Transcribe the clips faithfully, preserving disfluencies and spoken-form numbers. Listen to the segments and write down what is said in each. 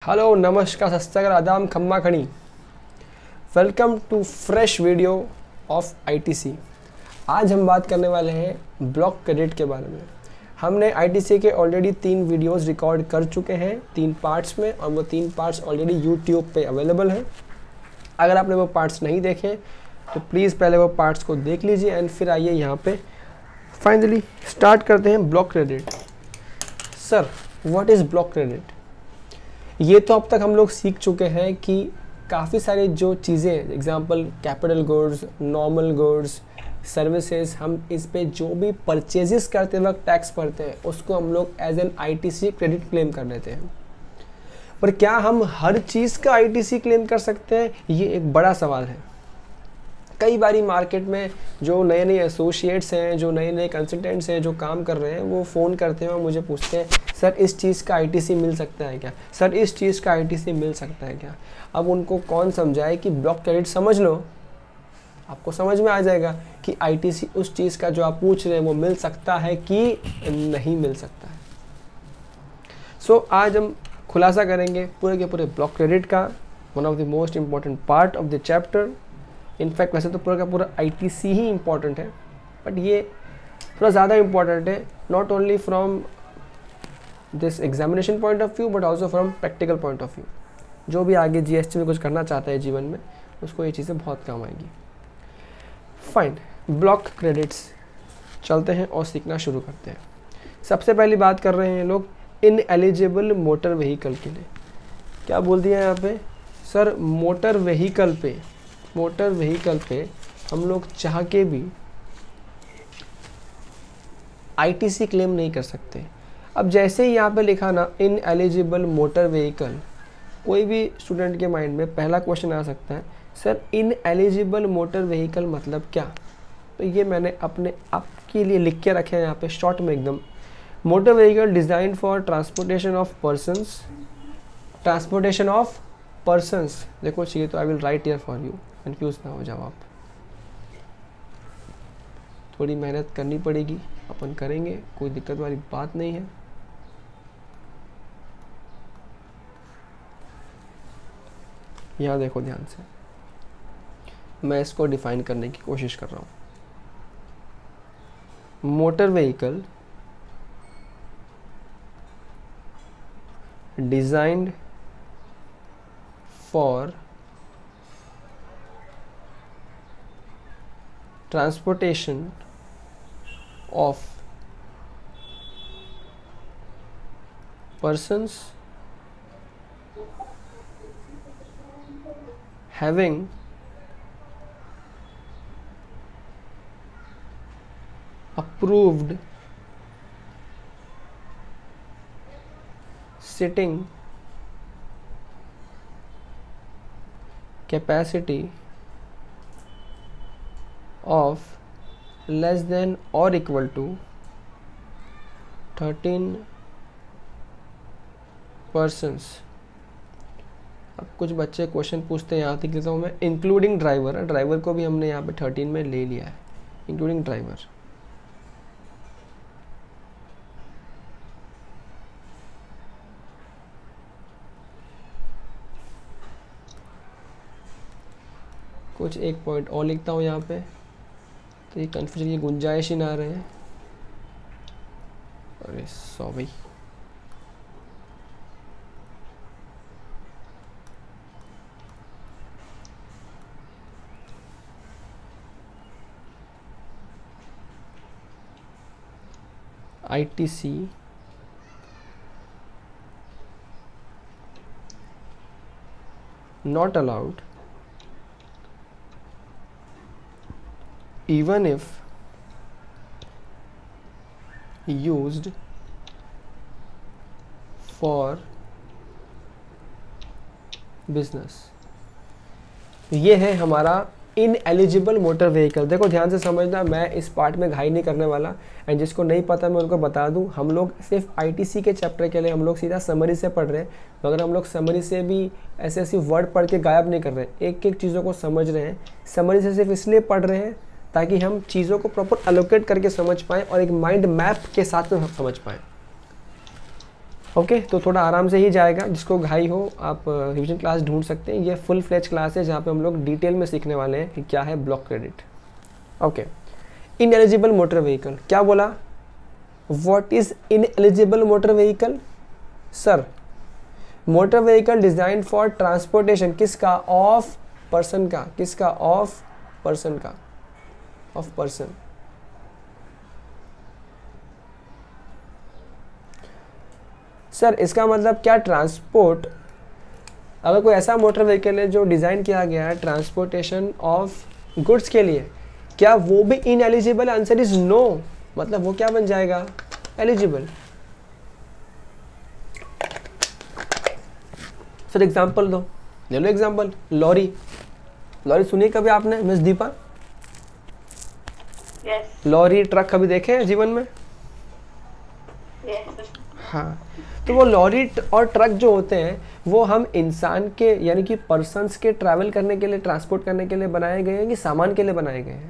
Hello नमस्कार सत आदाम खम्मा खड़ी। Welcome to fresh video of ITC. आज हम बात करने वाले हैं ब्लॉक क्रेडिट के बारे में। हमने आईटीसी के ऑलरेडी तीन वीडियोस रिकॉर्ड कर चुके हैं तीन पार्ट्स में, और वो तीन पार्ट्स ऑलरेडी यूट्यूब पे अवेलेबल हैं। अगर आपने वो पार्ट्स नहीं देखे तो प्लीज़ पहले वो पार्ट्स को देख लीजिए एंड फिर आइए यहाँ पे फाइनली स्टार्ट करते हैं block credit. Sir what is block credit? ये तो अब तक हम लोग सीख चुके हैं कि काफ़ी सारी जो चीज़ें, example capital goods, normal goods, services, हम इस पे जो भी परचेजेस करते वक्त टैक्स भरते हैं उसको हम लोग as an ITC credit claim कर लेते हैं। पर क्या हम हर चीज़ का आईटीसी क्लेम कर सकते हैं? ये एक बड़ा सवाल है। कई बारी मार्केट में जो नए नए एसोसिएट्स हैं, जो नए नए कंसल्टेंट्स हैं जो काम कर रहे हैं, वो फ़ोन करते हैं और मुझे पूछते हैं सर इस चीज़ का आईटीसी मिल सकता है क्या, सर इस चीज़ का आईटीसी मिल सकता है क्या। अब उनको कौन समझाए कि ब्लॉक क्रेडिट समझ लो, आपको समझ में आ जाएगा कि आईटीसी उस चीज़ का जो आप पूछ रहे हैं वो मिल सकता है कि नहीं मिल सकता है। सो so, आज हम खुलासा करेंगे पूरे के पूरे ब्लॉक क्रेडिट का, one of the most important part of the chapter. In fact वैसे तो पूरा का पूरा आईटीसी ही इम्पॉर्टेंट है, बट ये थोड़ा ज़्यादा इम्पॉर्टेंट है, not only from this examination point of view but also from practical point of view. जो भी आगे जीएसटी में कुछ करना चाहता है जीवन में, उसको ये चीज़ें बहुत काम आएगी। फाइन, ब्लॉक क्रेडिट्स चलते हैं और सीखना शुरू करते हैं। सबसे पहली बात कर रहे हैं लोग इन एलिजिबल मोटर व्हीकल के लिए। क्या बोल दिया यहाँ पे? सर मोटर व्हीकल पे मोटर व्हीकल पे हम लोग चाह के भी आईटीसी क्लेम नहीं कर सकते। अब जैसे ही यहाँ पे लिखा ना इन एलिजिबल मोटर व्हीकल, कोई भी स्टूडेंट के माइंड में पहला क्वेश्चन आ सकता है sir ineligible motor vehicle मतलब क्या। तो ये मैंने अपने आपके लिए लिख के रखे हैं यहाँ पे शॉर्ट में एकदम। Motor vehicle design for transportation of persons transportation of persons देखो चाहिए तो I will write here for you, confuse ना हो जाओ आप। थोड़ी मेहनत करनी पड़ेगी, अपन करेंगे, कोई दिक्कत वाली बात नहीं है। यहाँ देखो ध्यान से, मैं इसको डिफाइन करने की कोशिश कर रहा हूँ। Motor vehicle designed for transportation of persons having approved sitting capacity of less than or equal to thirteen persons। अब कुछ बच्चे क्वेश्चन पूछते हैं, यहाँ तक लिखता हूँ मैं इंक्लूडिंग ड्राइवर। ड्राइवर को भी हमने यहाँ पे थर्टीन में ले लिया है, इंक्लूडिंग ड्राइवर। कुछ एक पॉइंट और लिखता हूँ यहाँ पे, तो ये कन्फ्यूजन की गुंजाइश ही ना रहे। अरे sorry, ITC not allowed even if used for business। ये है हमारा इन एलिजिबल मोटर व्हीकल। देखो ध्यान से समझना, मैं इस पार्ट में घाई नहीं करने वाला, एंड जिसको नहीं पता मैं उनको बता दूं। हम लोग सिर्फ आईटीसी के चैप्टर के लिए हम लोग सीधा समरी से पढ़ रहे हैं, मगर हम लोग समरी से भी ऐसे ऐसे वर्ड पढ़ के गायब नहीं कर रहे हैं, एक एक चीज़ों को समझ रहे हैं। समरी से सिर्फ इसलिए पढ़ रहे हैं ताकि हम चीज़ों को प्रॉपर एलोकेट करके समझ पाएँ और एक माइंड मैप के साथ में समझ पाएँ। ओके okay, तो थोड़ा आराम से ही जाएगा, जिसको घाई हो आप रिवीजन क्लास ढूंढ सकते हैं। ये फुल फ्लेज क्लास है जहाँ पे हम लोग डिटेल में सीखने वाले हैं कि क्या है block credit. Okay, ineligible motor vehicle, क्या बोला? What is ineligible motor vehicle? Sir, motor vehicle design for transportation किसका? ऑफ पर्सन का। किसका? ऑफ पर्सन का। Of person. सर इसका मतलब क्या ट्रांसपोर्ट, अगर कोई ऐसा मोटर व्हीकल है जो डिज़ाइन किया गया है ट्रांसपोर्टेशन ऑफ गुड्स के लिए, क्या वो भी इनएलिजिबल? Answer is no. मतलब वो क्या बन जाएगा? एलिजिबल। सर एग्जांपल दो, ले लो एग्जांपल। लॉरी, लॉरी सुनिए कभी आपने miss Deepa? yes. Lorry truck कभी देखे हैं जीवन में? yes. हाँ, तो वो लॉरी और ट्रक जो होते हैं वो हम इंसान के यानी कि पर्सन्स के ट्रैवल करने के लिए, ट्रांसपोर्ट करने के लिए बनाए गए हैं कि सामान के लिए बनाए गए हैं?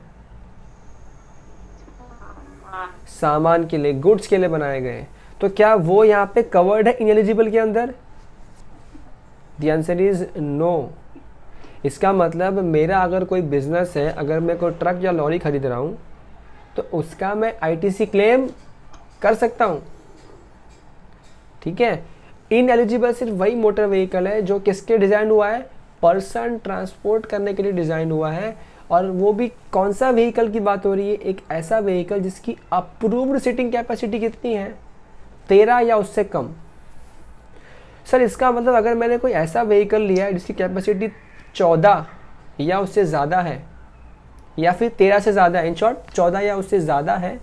सामान के लिए, गुड्स के लिए बनाए गए हैं। तो क्या वो यहाँ पे कवर्ड है इनएलिजिबल के अंदर? The answer is no. इसका मतलब मेरा अगर कोई बिजनेस है, अगर मैं कोई ट्रक या लॉरी खरीद रहा हूँ तो उसका मैं आईटीसी क्लेम कर सकता हूँ। ठीक है, इनएलिजिबल सिर्फ वही मोटर व्हीकल है जो किसके डिज़ाइन हुआ है? पर्सन ट्रांसपोर्ट करने के लिए डिज़ाइन हुआ है। और वो भी कौन सा व्हीकल की बात हो रही है? एक ऐसा व्हीकल जिसकी अप्रूव्ड सीटिंग कैपेसिटी कितनी है? तेरह या उससे कम। सर इसका मतलब अगर मैंने कोई ऐसा व्हीकल लिया है जिसकी कैपेसिटी चौदह या उससे ज़्यादा है, या फिर तेरह से ज़्यादा है, इन शॉर्ट चौदह या उससे ज़्यादा है,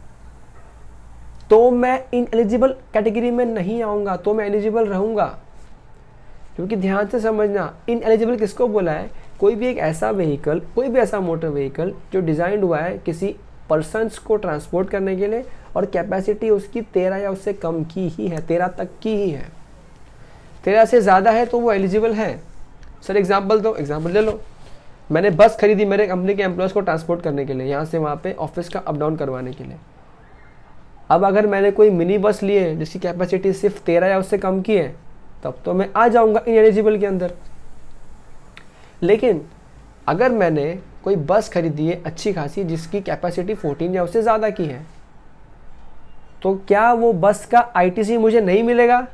तो मैं इनएलिजिबल कैटेगरी में नहीं आऊँगा, तो मैं एलिजिबल रहूँगा। क्योंकि ध्यान से समझना, इनएलिजिबल किसको बोला है? कोई भी एक ऐसा व्हीकल, कोई भी ऐसा मोटर व्हीकल जो डिज़ाइंड हुआ है किसी पर्सन्स को ट्रांसपोर्ट करने के लिए और कैपेसिटी उसकी तेरह या उससे कम की ही है, तेरह तक की ही है। तेरह से ज़्यादा है तो वो एलिजिबल है। सर एग्जाम्पल दो, एग्जाम्पल ले लो। मैंने बस खरीदी मेरे कंपनी के एम्प्लॉयज़ को ट्रांसपोर्ट करने के लिए, यहाँ से वहाँ पे ऑफिस का अप डाउन करवाने के लिए। अब अगर मैंने कोई मिनी बस ली है जिसकी कैपेसिटी सिर्फ तेरह या उससे कम की है, तब तो मैं आ जाऊँगा इनएलिजिबल के अंदर। लेकिन अगर मैंने कोई बस खरीदी है अच्छी खासी जिसकी कैपेसिटी चौदह या उससे ज़्यादा की है, तो क्या वो बस का आईटीसी मुझे नहीं मिलेगा?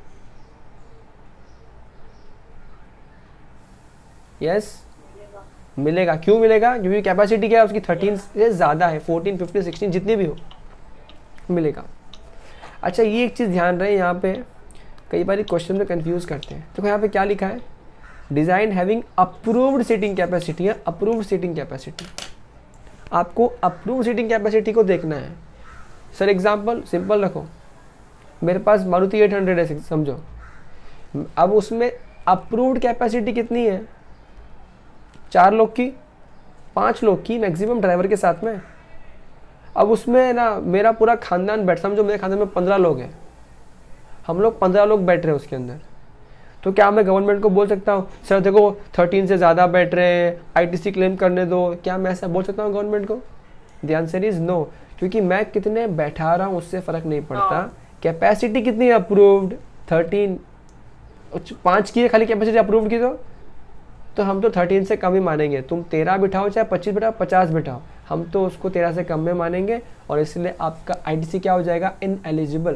यस yes, मिलेगा। क्यों मिलेगा? क्योंकि कैपेसिटी क्या है उसकी थर्टीन से ज़्यादा है, फोर्टीन, फिफ्टीन, सिक्सटीन जितनी भी हो मिलेगा। अच्छा, ये एक चीज़ ध्यान रहे, यहाँ पे कई बार क्वेश्चन में कंफ्यूज करते हैं। देखो यहाँ पे क्या लिखा है? Design having approved seating capacity है। अप्रूव्ड सीटिंग कैपेसिटी, आपको अप्रूव्ड सीटिंग कैपेसिटी को देखना है। सर एग्जांपल सिंपल रखो, मेरे पास मारुति एट हंड्रेड है समझो, अब उसमें अप्रूव्ड कैपेसिटी कितनी है? चार लोग की, पाँच लोग की मैक्सिमम ड्राइवर के साथ में। अब उसमें ना मेरा पूरा खानदान बैठ, समझो मेरे खानदान में पंद्रह लोग हैं, हम लोग पंद्रह लोग बैठ रहे हैं उसके अंदर। तो क्या मैं गवर्नमेंट को बोल सकता हूँ सर देखो थर्टीन से ज़्यादा बैठ रहे हैं, आईटीसी क्लेम करने दो? क्या मैं ऐसा बोल सकता हूँ गवर्नमेंट को? The answer is no. क्योंकि मैं कितने बैठा रहा हूँ उससे फ़र्क नहीं पड़ता। कैपेसिटी कितनी है अप्रूव्ड? थर्टीन, पाँच की है खाली कैपेसिटी अप्रूव्ड की, तो तो हम तो थर्टीन से कम ही मानेंगे। तुम तेरह बिठाओ चाहे पच्चीस बिठाओ, पचास बिठाओ, हम तो उसको तेरह से कम में मानेंगे और इसलिए आपका आईटीसी क्या हो जाएगा? इनएलिजिबल।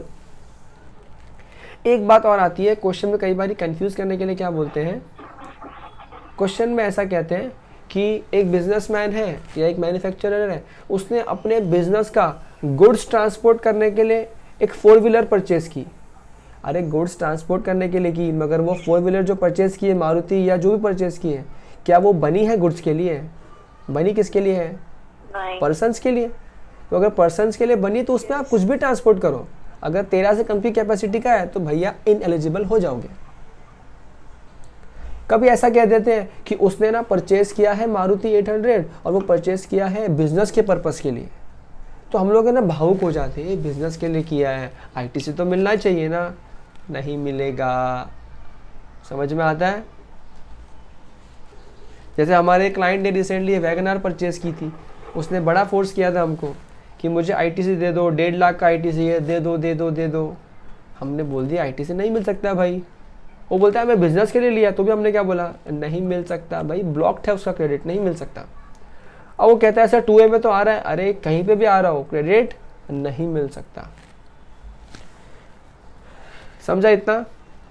एक बात और आती है, क्वेश्चन में कई बार कंफ्यूज करने के लिए क्या बोलते हैं, क्वेश्चन में ऐसा कहते हैं कि एक बिजनेसमैन है या एक मैन्युफैक्चरर है, उसने अपने बिजनेस का गुड्स ट्रांसपोर्ट करने के लिए एक फोर व्हीलर परचेज की। अरे गुड्स ट्रांसपोर्ट करने के लिए की, मगर वो फोर व्हीलर जो परचेज की है मारुति या जो भी परचेज की है, क्या वो बनी है गुड्स के लिए? बनी किसके लिए है? पर्सन्स के लिए। तो अगर पर्सन्स के लिए बनी तो उसमें आप कुछ भी ट्रांसपोर्ट करो, अगर तेरह से कम की कैपेसिटी का है तो भैया इनएलिजिबल हो जाओगे। कभी ऐसा कह देते हैं कि उसने ना परचेज किया है मारुति एट हंड्रेड और वो परचेज किया है बिजनेस के पर्पस के लिए, तो हम लोग है ना भावुक हो जाते हैं, बिजनेस के लिए किया है, आईटीसी तो मिलना चाहिए ना। नहीं मिलेगा। समझ में आता है? जैसे हमारे क्लाइंट ने रिसेंटली वैगनआर परचेज की थी, उसने बड़ा फोर्स किया था हमको कि मुझे आईटीसी दे दो, डेढ़ लाख का आईटीसी है, दे दो दे दो दे दो। हमने बोल दिया आईटीसी नहीं मिल सकता भाई। वो बोलता है मैं बिजनेस के लिए लिया, तो भी हमने क्या बोला, नहीं मिल सकता भाई, ब्लॉक्ड है उसका क्रेडिट, नहीं मिल सकता। अब वो कहता है सर टू ए में तो आ रहा है, अरे कहीं पे भी आ रहा हो क्रेडिट नहीं मिल सकता। समझा इतना?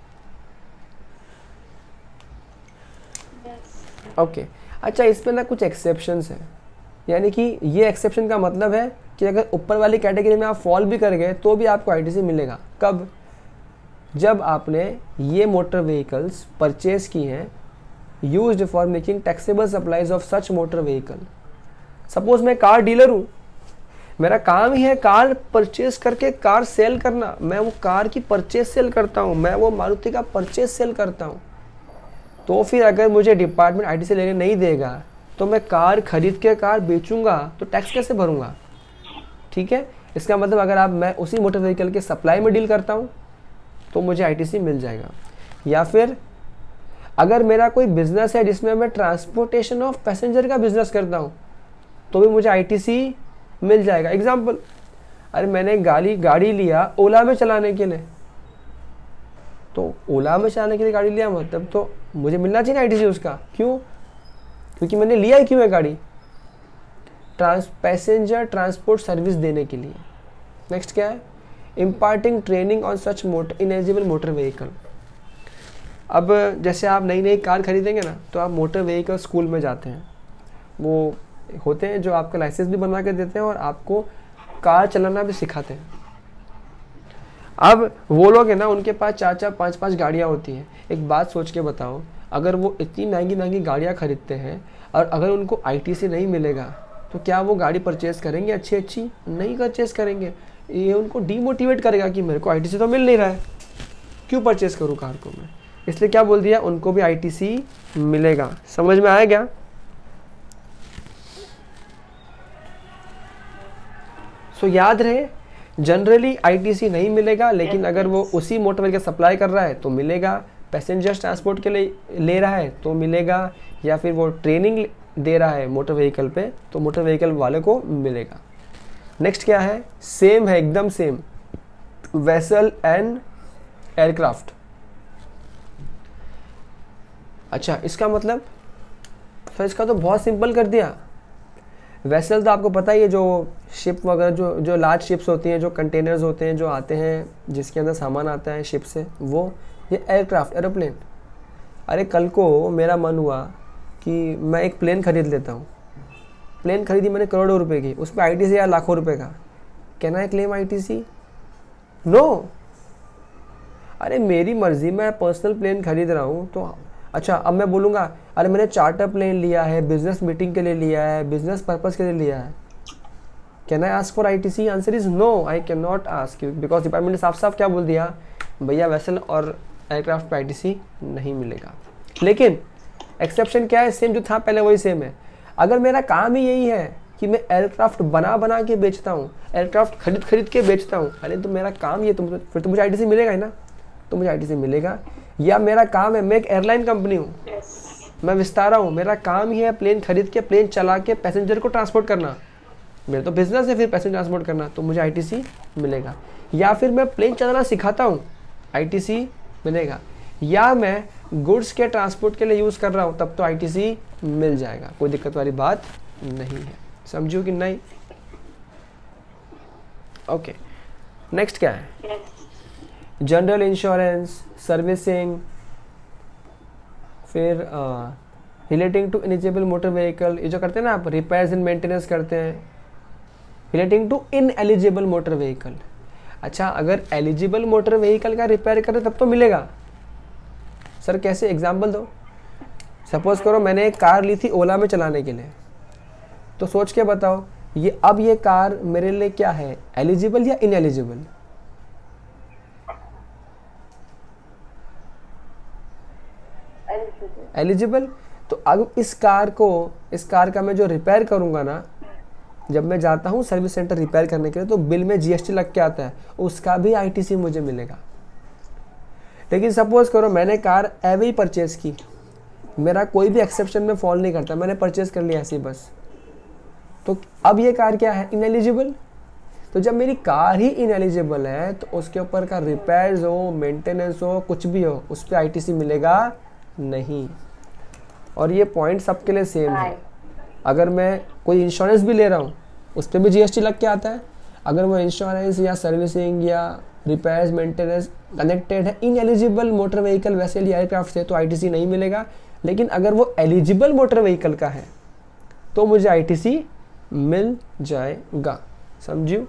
Okay okay. अच्छा, इसमें ना कुछ एक्सेप्शंस हैं, यानी कि ये एक्सेप्शन का मतलब है कि अगर ऊपर वाली कैटेगरी में आप फॉल भी कर गए तो भी आपको आईटीसी मिलेगा। कब? जब आपने ये मोटर व्हीकल्स परचेज की हैं used for making taxable supplies of such motor vehicle. Suppose मैं कार डीलर हूँ, मेरा काम ही है कार परचेज करके कार सेल करना, मैं वो कार की परचेज सेल करता हूँ, मैं वो मारुति का परचेज सेल करता हूँ। तो फिर अगर मुझे डिपार्टमेंट आईटीसी लेने नहीं देगा तो मैं कार खरीद के कार बेचूंगा तो टैक्स कैसे भरूंगा? ठीक है, इसका मतलब अगर आप मैं उसी मोटर व्हीकल के सप्लाई में डील करता हूँ तो मुझे आईटीसी मिल जाएगा। या फिर अगर मेरा कोई बिजनेस है जिसमें मैं ट्रांसपोर्टेशन ऑफ पैसेंजर का बिजनेस करता हूँ तो भी मुझे आईटीसी मिल जाएगा। एग्जाम्पल, अरे मैंने गाड़ी गाड़ी लिया ओला में चलाने के लिए, तो ओला में चलाने के लिए गाड़ी लिया मतलब तो मुझे मिलना चाहिए आईटीसी उसका। क्यों? क्योंकि मैंने लिया ही क्यों है गाड़ी, ट्रांस पैसेंजर ट्रांसपोर्ट सर्विस देने के लिए। नेक्स्ट क्या है? Imparting training on such motor ineligible motor vehicle. अब जैसे आप नई नई कार खरीदेंगे ना तो आप मोटर व्हीकल स्कूल में जाते हैं, वो होते हैं जो आपका लाइसेंस भी बनवा के देते हैं और आपको कार चलाना भी सिखाते हैं। अब वो लोग है ना, उनके पास चार चार पाँच पाँच गाड़ियाँ होती हैं। एक बात सोच के बताओ, अगर वो इतनी महंगी महंगी गाड़ियाँ खरीदते हैं और अगर उनको आईटीसी नहीं मिलेगा तो क्या वो गाड़ी परचेज करेंगे? अच्छी अच्छी नहीं परचेज करेंगे। ये उनको डीमोटिवेट करेगा कि मेरे को आईटीसी तो मिल नहीं रहा है, क्यों परचेज करूँ कार को मैं। इसलिए क्या बोल दिया, उनको भी आईटीसी मिलेगा। समझ में आया क्या? सो so, याद रहे, जनरली आईटीसी नहीं मिलेगा, लेकिन अगर वो उसी मोटर व्हीकल सप्लाई कर रहा है तो मिलेगा, पैसेंजर्स ट्रांसपोर्ट के लिए ले रहा है तो मिलेगा, या फिर वो ट्रेनिंग दे रहा है मोटर व्हीकल पे तो मोटर व्हीकल वाले को मिलेगा। नेक्स्ट क्या है? सेम है, एकदम सेम, वेसल एंड एयरक्राफ्ट। अच्छा, इसका मतलब सर इसका तो बहुत सिंपल कर दिया। वेसल तो आपको पता ही है, जो शिप वगैरह जो जो लार्ज शिप्स होती हैं, जो कंटेनर्स होते हैं जो आते हैं जिसके अंदर सामान आता है शिप से, वो ये एयरक्राफ्ट एरोप्लेन। अरे कल को मेरा मन हुआ कि मैं एक प्लेन खरीद लेता हूँ, प्लेन खरीदी मैंने करोड़ों रुपए की, उस पर आईटीसी या लाखों रुपए का, can I claim ITC? No. अरे मेरी मर्जी, मैं पर्सनल प्लेन खरीद रहा हूँ तो अच्छा, अब मैं बोलूँगा अरे मैंने चार्टर प्लेन लिया है, बिजनेस मीटिंग के लिए लिया है, बिजनेस पर्पस के लिए लिया है, can I ask for ITC? Answer is no, I can not ask you, because department ने साफ साफ क्या बोल दिया, भैया वेसल और एयरक्राफ्ट पे आईटीसी नहीं मिलेगा। लेकिन एक्सेप्शन क्या है? सेम जो था पहले वही सेम है। अगर मेरा काम ही यही है कि मैं एयरक्राफ्ट बना बना के बेचता हूँ, एयरक्राफ्ट खरीद खरीद के बेचता हूँ, अरे तो मेरा काम ये, तुम फिर तो मुझे आईटीसी मिलेगा ही ना, तो मुझे आईटीसी मिलेगा। या मेरा काम है, मैं एक एयरलाइन कंपनी हूँ, मैं विस्तारा हूँ, मेरा काम ही है प्लेन खरीद के प्लेन चला के पैसेंजर को ट्रांसपोर्ट करना, मेरा तो बिजनेस है फिर पैसेंजर ट्रांसपोर्ट करना, तो मुझे आईटीसी मिलेगा। या फिर मैं प्लेन चलाना सिखाता हूँ, आईटीसी मिलेगा। या मैं गुड्स के ट्रांसपोर्ट के लिए यूज़ कर रहा हूँ, तब तो आईटीसी मिल जाएगा, कोई दिक्कत वाली बात नहीं है। समझो कि नहीं? ओके, नेक्स्ट क्या है? जनरल इंश्योरेंस, सर्विसिंग, फिर relating to ineligible motor vehicle, ये जो करते हैं ना आप, रिपेयर्स एंड मेंटेनेंस करते हैं, relating to ineligible motor vehicle. अच्छा, अगर एलिजिबल मोटर व्हीकल का रिपेयर करें तब तो मिलेगा। सर कैसे? एग्जाम्पल दो। सपोज करो मैंने एक कार ली थी ओला में चलाने के लिए, तो सोच के बताओ ये अब ये कार मेरे लिए क्या है, एलिजिबल या इन एलिजिबल? एलिजिबल। तो अब इस कार को, इस कार का मैं जो रिपेयर करूंगा ना, जब मैं जाता हूँ सर्विस सेंटर रिपेयर करने के लिए तो बिल में जीएसटी लग के आता है, उसका भी आईटीसी मुझे मिलेगा। लेकिन सपोज करो मैंने कार एवे ही परचेज की, मेरा कोई भी एक्सेप्शन में फॉल नहीं करता, मैंने परचेज कर लिया ऐसे ही बस, तो अब ये कार क्या है? इनएलिजिबल। तो जब मेरी कार ही इनएलिजिबल है तो उसके ऊपर का रिपेयर्स हो, मेंटेनेंस हो, कुछ भी हो, उस पर आईटीसी मिलेगा नहीं। और ये पॉइंट सबके लिए सेम है। अगर मैं कोई इंश्योरेंस भी ले रहा हूँ उस पर भी जीएसटी लग के आता है। अगर वो इंश्योरेंस या सर्विसिंग या रिपेयर्स मेंटेनेंस कनेक्टेड है इनएलिजिबल मोटर व्हीकल वैसेल या एयरक्राफ्ट से तो आईटीसी नहीं मिलेगा। लेकिन अगर वो एलिजिबल मोटर व्हीकल का है तो मुझे आईटीसी मिल जाएगा। समझियो?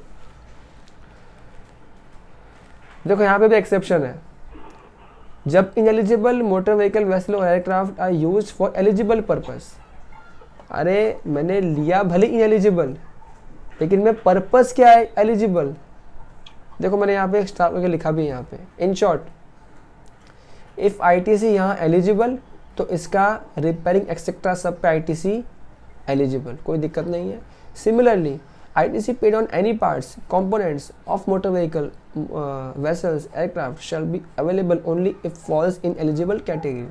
देखो यहाँ पे भी एक्सेप्शन है। जब इनएलिजिबल मोटर व्हीकल वेसल और aircraft are used for eligible purpose. अरे मैंने लिया भले इनएलिजिबल, लेकिन मैं पर्पस क्या है एलिजिबल। देखो मैंने यहाँ पे स्टार्ट करके लिखा भी यहाँ पे, इन शॉर्ट इफ आईटीसी यहाँ एलिजिबल तो इसका रिपेयरिंग एक्सेट्रा सब पे आईटीसी एलिजिबल, कोई दिक्कत नहीं है। Similarly ITC paid on any parts components of motor vehicle vessels aircraft shall be available only if falls in eligible category.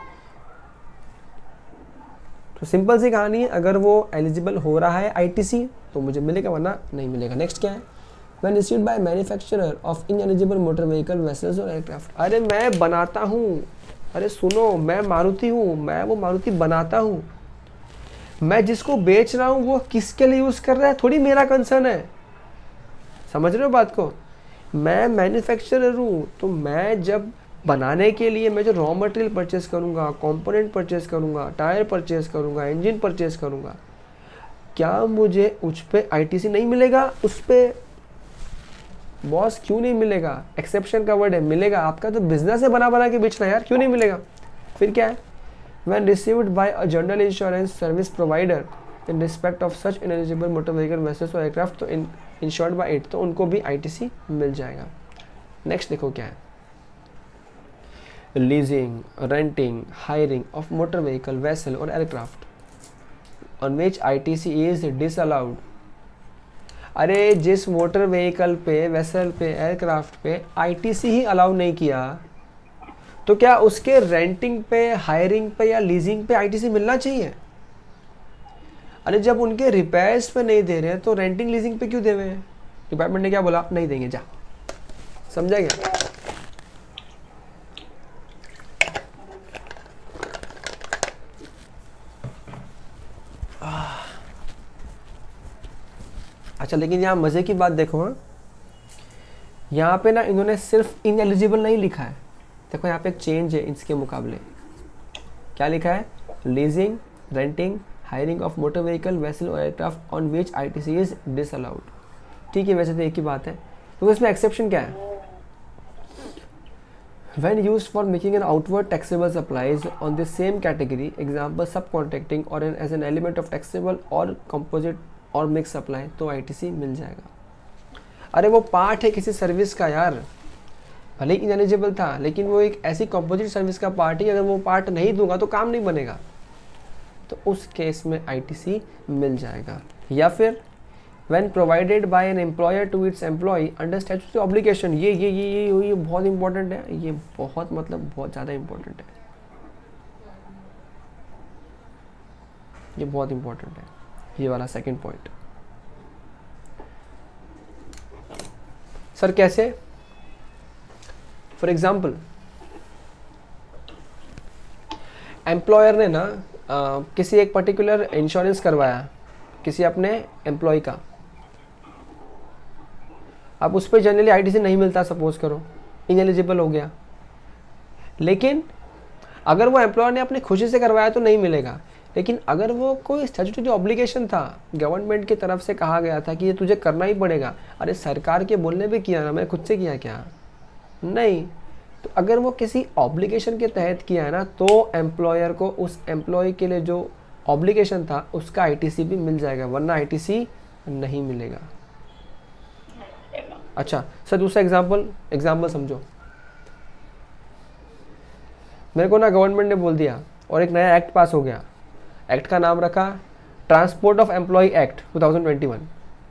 तो सिंपल सी कहानी है, अगर वो एलिजिबल हो रहा है आईटीसी तो मुझे मिलेगा, वरना नहीं मिलेगा। नेक्स्ट क्या है? When issued by manufacturer of ineligible motor vehicle vessels or aircraft। अरे मैं बनाता हूँ, अरे सुनो मैं मारुति हूँ, मैं वो मारुति बनाता हूँ, मैं जिसको बेच रहा हूँ वो किसके लिए यूज़ कर रहा है थोड़ी मेरा कंसर्न है। समझ रहे हो बात को? मैं मैन्युफैक्चरर हूँ तो मैं जब बनाने के लिए मैं जो रॉ मटेरियल परचेस करूँगा, कंपोनेंट परचेस करूँगा, टायर परचेस करूँगा, इंजन परचेस करूँगा, क्या मुझे उस पर आईटीसी नहीं मिलेगा? उस पर बॉस क्यों नहीं मिलेगा? एक्सेप्शन का वर्ड है, मिलेगा। आपका तो बिजनेस है बना बना के बेचना यार, क्यों नहीं मिलेगा? फिर क्या है? When received by a general insurance service provider in respect of such ineligible motor vehicle vessels or aircraft तो in insured by it तो उनको भी आईटीसी मिल जाएगा। नेक्स्ट देखो क्या है? Leasing, renting, hiring of motor vehicle vessel और aircraft on which ITC is disallowed. अरे जिस मोटर व्हीकल पे, वेसल पे, एयरक्राफ्ट पे आईटीसी ही अलाउ नहीं किया तो क्या उसके रेंटिंग पे, हायरिंग पे या लीजिंग पे आईटीसी मिलना चाहिए? अरे जब उनके रिपेयर्स पे नहीं दे रहे तो रेंटिंग लीजिंग पे क्यों दे रहे हैं? डिपार्टमेंट ने क्या बोला? नहीं देंगे, जा। समझा क्या? अच्छा लेकिन यहाँ मज़े की बात देखो, हाँ यहाँ पे ना इन्होंने सिर्फ इनएलिजिबल नहीं लिखा है। देखो यहाँ पे एक चेंज है इसके मुकाबले। क्या लिखा है? Leasing, renting, hiring of motor vehicle vessel और aircraft on which ITC is disallowed. ठीक है, वैसे तो एक ही बात है। तो इसमें एक्सेप्शन क्या है? When used for making an outward taxable supplies on the same category, example subcontracting or an, as an element of taxable or composite और मिक्स सप्लाई, तो आईटीसी मिल जाएगा। अरे वो पार्ट है किसी सर्विस का यार, भले ही इनएलिजिबल था लेकिन वो एक ऐसी कंपोजिट सर्विस का पार्ट है, अगर वो पार्ट नहीं दूंगा तो काम नहीं बनेगा, तो उस केस में आईटीसी मिल जाएगा। या फिर when provided by an employer to its employee under statutory obligation, ये ये ये ये ये बहुत इंपॉर्टेंट है, ये बहुत मतलब बहुत ज़्यादा इंपॉर्टेंट है, ये बहुत इंपॉर्टेंट है, ये वाला सेकंड पॉइंट। सर कैसे? फॉर एग्जाम्पल एम्प्लॉयर ने ना आ, किसी एक पर्टिकुलर इंश्योरेंस करवाया किसी अपने एम्प्लॉय का, अब उस पर जनरली आईटीसी नहीं मिलता, सपोज करो इनएलिजिबल हो गया, लेकिन अगर वो एम्प्लॉयर ने अपनी खुशी से करवाया तो नहीं मिलेगा। लेकिन अगर वो कोई स्टैट्यूटरी ऑब्लिगेशन था, गवर्नमेंट की तरफ से कहा गया था कि ये तुझे करना ही पड़ेगा, अरे सरकार के बोलने पे किया ना, मैं खुद से किया क्या? नहीं। तो अगर वो किसी ऑब्लिगेशन के तहत किया है ना, तो एम्प्लॉयर को उस एम्प्लॉय के लिए जो ऑब्लिगेशन था उसका आईटीसी भी मिल जाएगा, वरना आईटीसी नहीं मिलेगा। अच्छा सर दूसरा एग्जाम्पल एग्जाम्पल समझो। मेरे को ना गवर्नमेंट ने बोल दिया और एक नया एक्ट पास हो गया, एक्ट का नाम रखा transport of employ act two thousand twenty one.